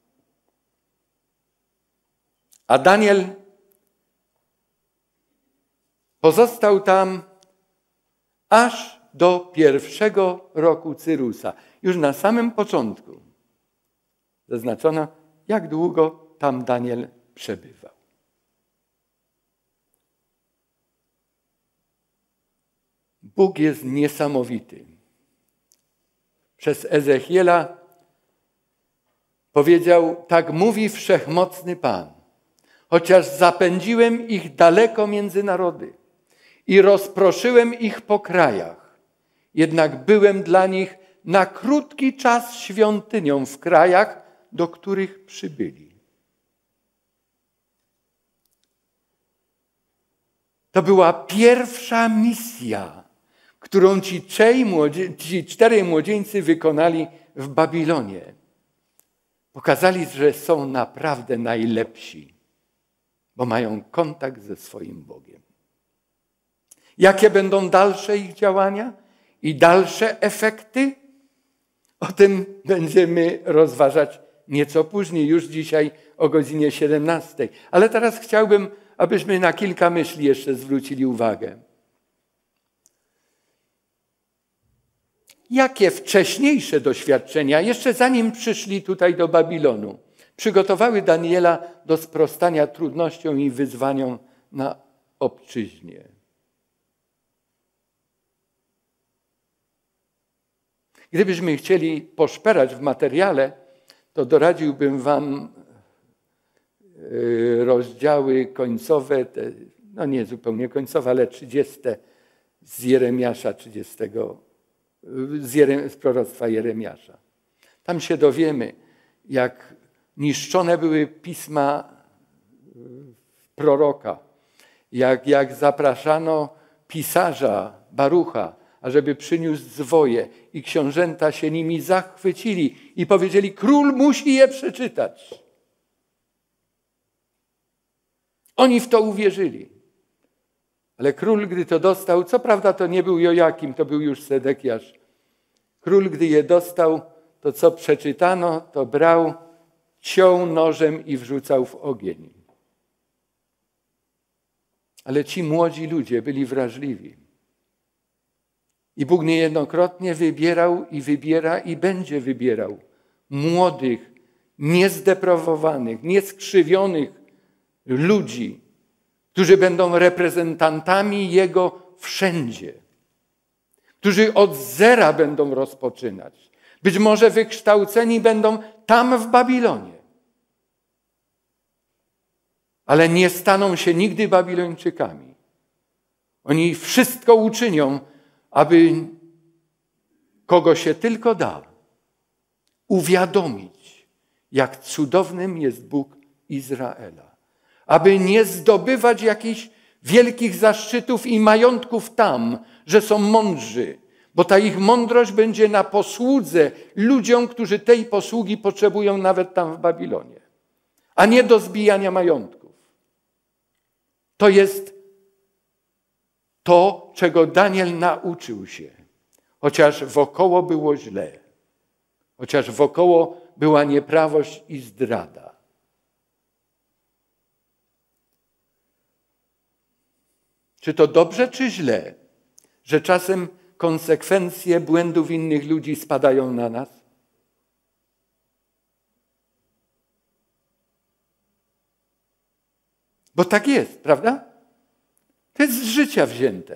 A Daniel pozostał tam aż do pierwszego roku Cyrusa. Już na samym początku zaznaczono, jak długo tam Daniel przebywał. Bóg jest niesamowity. Przez Ezechiela powiedział, tak mówi Wszechmocny Pan. Chociaż zapędziłem ich daleko między narody i rozproszyłem ich po krajach, jednak byłem dla nich na krótki czas świątynią w krajach, do których przybyli. To była pierwsza misja, którą ci, trzej młodzie, ci czterej młodzieńcy wykonali w Babilonie. Pokazali, że są naprawdę najlepsi. bo mają kontakt ze swoim Bogiem. Jakie będą dalsze ich działania i dalsze efekty? O tym będziemy rozważać nieco później, już dzisiaj o godzinie siedemnastej. Ale teraz chciałbym, abyśmy na kilka myśli jeszcze zwrócili uwagę. Jakie wcześniejsze doświadczenia, jeszcze zanim przyszli tutaj do Babilonu, przygotowały Daniela do sprostania trudnościom i wyzwaniom na obczyźnie? Gdybyśmy chcieli poszperać w materiale, to doradziłbym wam rozdziały końcowe, te, no nie zupełnie końcowe, ale trzydzieste z Jeremiasza, trzydziestego, z, Jere, z proroctwa Jeremiasza. Tam się dowiemy, jak niszczone były pisma proroka, jak, jak zapraszano pisarza Barucha, ażeby przyniósł zwoje i książęta się nimi zachwycili i powiedzieli, król musi je przeczytać. Oni w to uwierzyli. Ale król, gdy to dostał, co prawda to nie był Jojakim, to był już Sedekiasz. Król, gdy je dostał, to co przeczytano, to brał, ciął nożem i wrzucał w ogień. Ale ci młodzi ludzie byli wrażliwi. I Bóg niejednokrotnie wybierał i wybiera i będzie wybierał młodych, niezdeprawowanych, nieskrzywionych ludzi, którzy będą reprezentantami Jego wszędzie, którzy od zera będą rozpoczynać. Być może wykształceni będą tam w Babilonie, ale nie staną się nigdy Babilończykami. Oni wszystko uczynią, aby kogo się tylko da uwiadomić, jak cudownym jest Bóg Izraela. Aby nie zdobywać jakichś wielkich zaszczytów i majątków tam, że są mądrzy, bo ta ich mądrość będzie na posłudze ludziom, którzy tej posługi potrzebują nawet tam w Babilonie, a nie do zbijania majątków. To jest to, czego Daniel nauczył się, chociaż wokoło było źle, chociaż wokoło była nieprawość i zdrada. Czy to dobrze, czy źle, że czasem konsekwencje błędów innych ludzi spadają na nas? Bo tak jest, prawda? To jest z życia wzięte.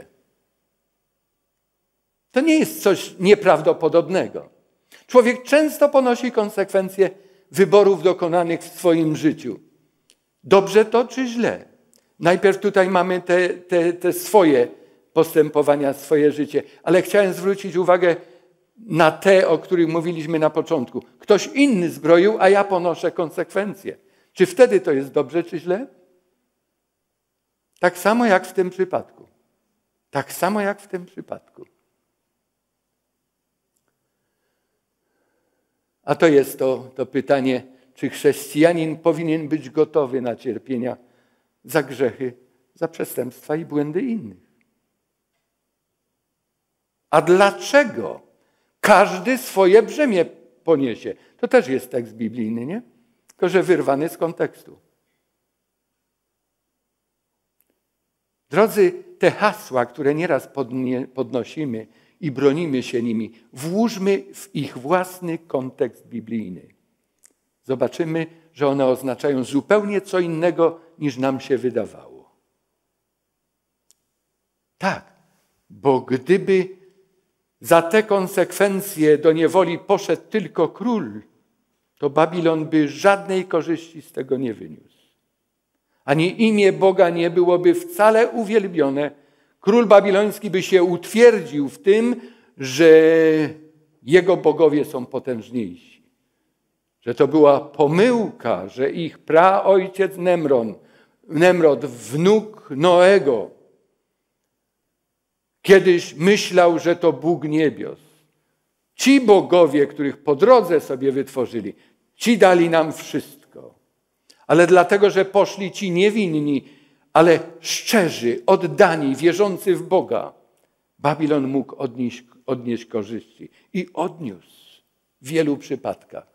To nie jest coś nieprawdopodobnego. Człowiek często ponosi konsekwencje wyborów dokonanych w swoim życiu. Dobrze to czy źle? Najpierw tutaj mamy te, te, te swoje postępowania, swoje życie, ale chciałem zwrócić uwagę na te, o których mówiliśmy na początku. Ktoś inny zbroił, a ja ponoszę konsekwencje. Czy wtedy to jest dobrze czy źle? Tak samo jak w tym przypadku. Tak samo jak w tym przypadku. A to jest to, to pytanie, czy chrześcijanin powinien być gotowy na cierpienia za grzechy, za przestępstwa i błędy innych. A dlaczego? Każdy swoje brzemię poniesie. To też jest tekst biblijny, nie? Tylko że wyrwany z kontekstu. Drodzy, te hasła, które nieraz podnosimy i bronimy się nimi, włóżmy w ich własny kontekst biblijny. Zobaczymy, że one oznaczają zupełnie co innego, niż nam się wydawało. Tak, bo gdyby za te konsekwencje do niewoli poszedł tylko król, to Babilon by żadnej korzyści z tego nie wyniósł. Ani imię Boga nie byłoby wcale uwielbione. Król babiloński by się utwierdził w tym, że jego bogowie są potężniejsi. Że to była pomyłka, że ich praojciec Nemron, Nemrod, wnuk Noego, kiedyś myślał, że to Bóg niebios. Ci bogowie, których po drodze sobie wytworzyli, ci dali nam wszystko. ale dlatego, że poszli ci niewinni, ale szczerzy, oddani, wierzący w Boga, Babilon mógł odnieść, odnieść korzyści. I odniósł w wielu przypadkach.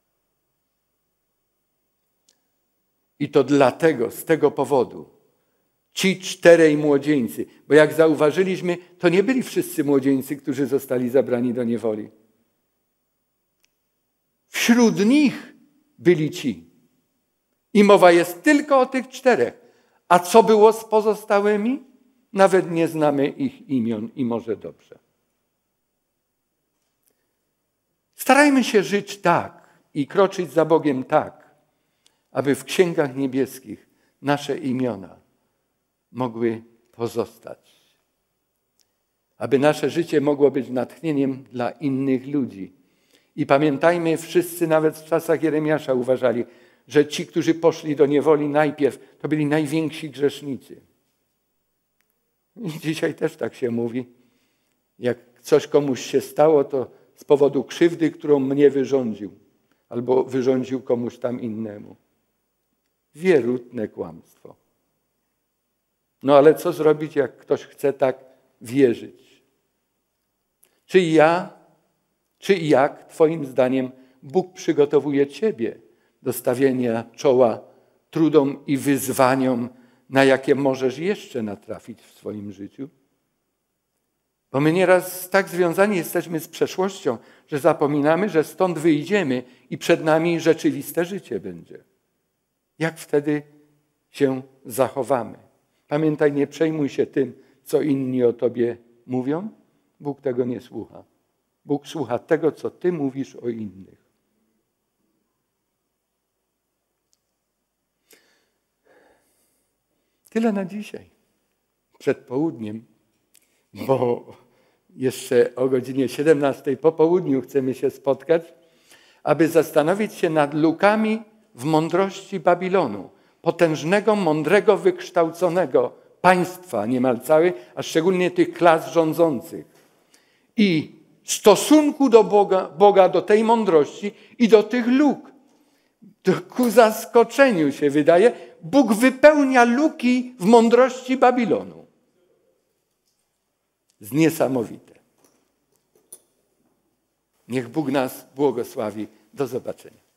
I to dlatego, z tego powodu, ci czterej młodzieńcy, bo jak zauważyliśmy, to nie byli wszyscy młodzieńcy, którzy zostali zabrani do niewoli. Wśród nich byli ci. I mowa jest tylko o tych czterech. A co było z pozostałymi? Nawet nie znamy ich imion i może dobrze. Starajmy się żyć tak i kroczyć za Bogiem tak, aby w księgach niebieskich nasze imiona mogły pozostać. Aby nasze życie mogło być natchnieniem dla innych ludzi. I pamiętajmy, wszyscy nawet w czasach Jeremiasza uważali, że ci, którzy poszli do niewoli najpierw, to byli najwięksi grzesznicy. I dzisiaj też tak się mówi. Jak coś komuś się stało, to z powodu krzywdy, którą mnie wyrządził, albo wyrządził komuś tam innemu. Wierutne kłamstwo. No ale co zrobić, jak ktoś chce tak wierzyć? Czy ja, czy jak, twoim zdaniem, Bóg przygotowuje ciebie do stawienia czoła trudom i wyzwaniom, na jakie możesz jeszcze natrafić w swoim życiu? Bo my nieraz tak związani jesteśmy z przeszłością, że zapominamy, że stąd wyjdziemy i przed nami rzeczywiste życie będzie. Jak wtedy się zachowamy? Pamiętaj, nie przejmuj się tym, co inni o tobie mówią. Bóg tego nie słucha. Bóg słucha tego, co ty mówisz o innych. Tyle na dzisiaj. Przed południem, bo jeszcze o godzinie siedemnastej po południu chcemy się spotkać, aby zastanowić się nad lukami w mądrości Babilonu. Potężnego, mądrego, wykształconego państwa niemal całej, a szczególnie tych klas rządzących. I stosunku do Boga, Boga, do tej mądrości i do tych luk. To ku zaskoczeniu się wydaje, Bóg wypełnia luki w mądrości Babilonu. Z niesamowite. Niech Bóg nas błogosławi. Do zobaczenia.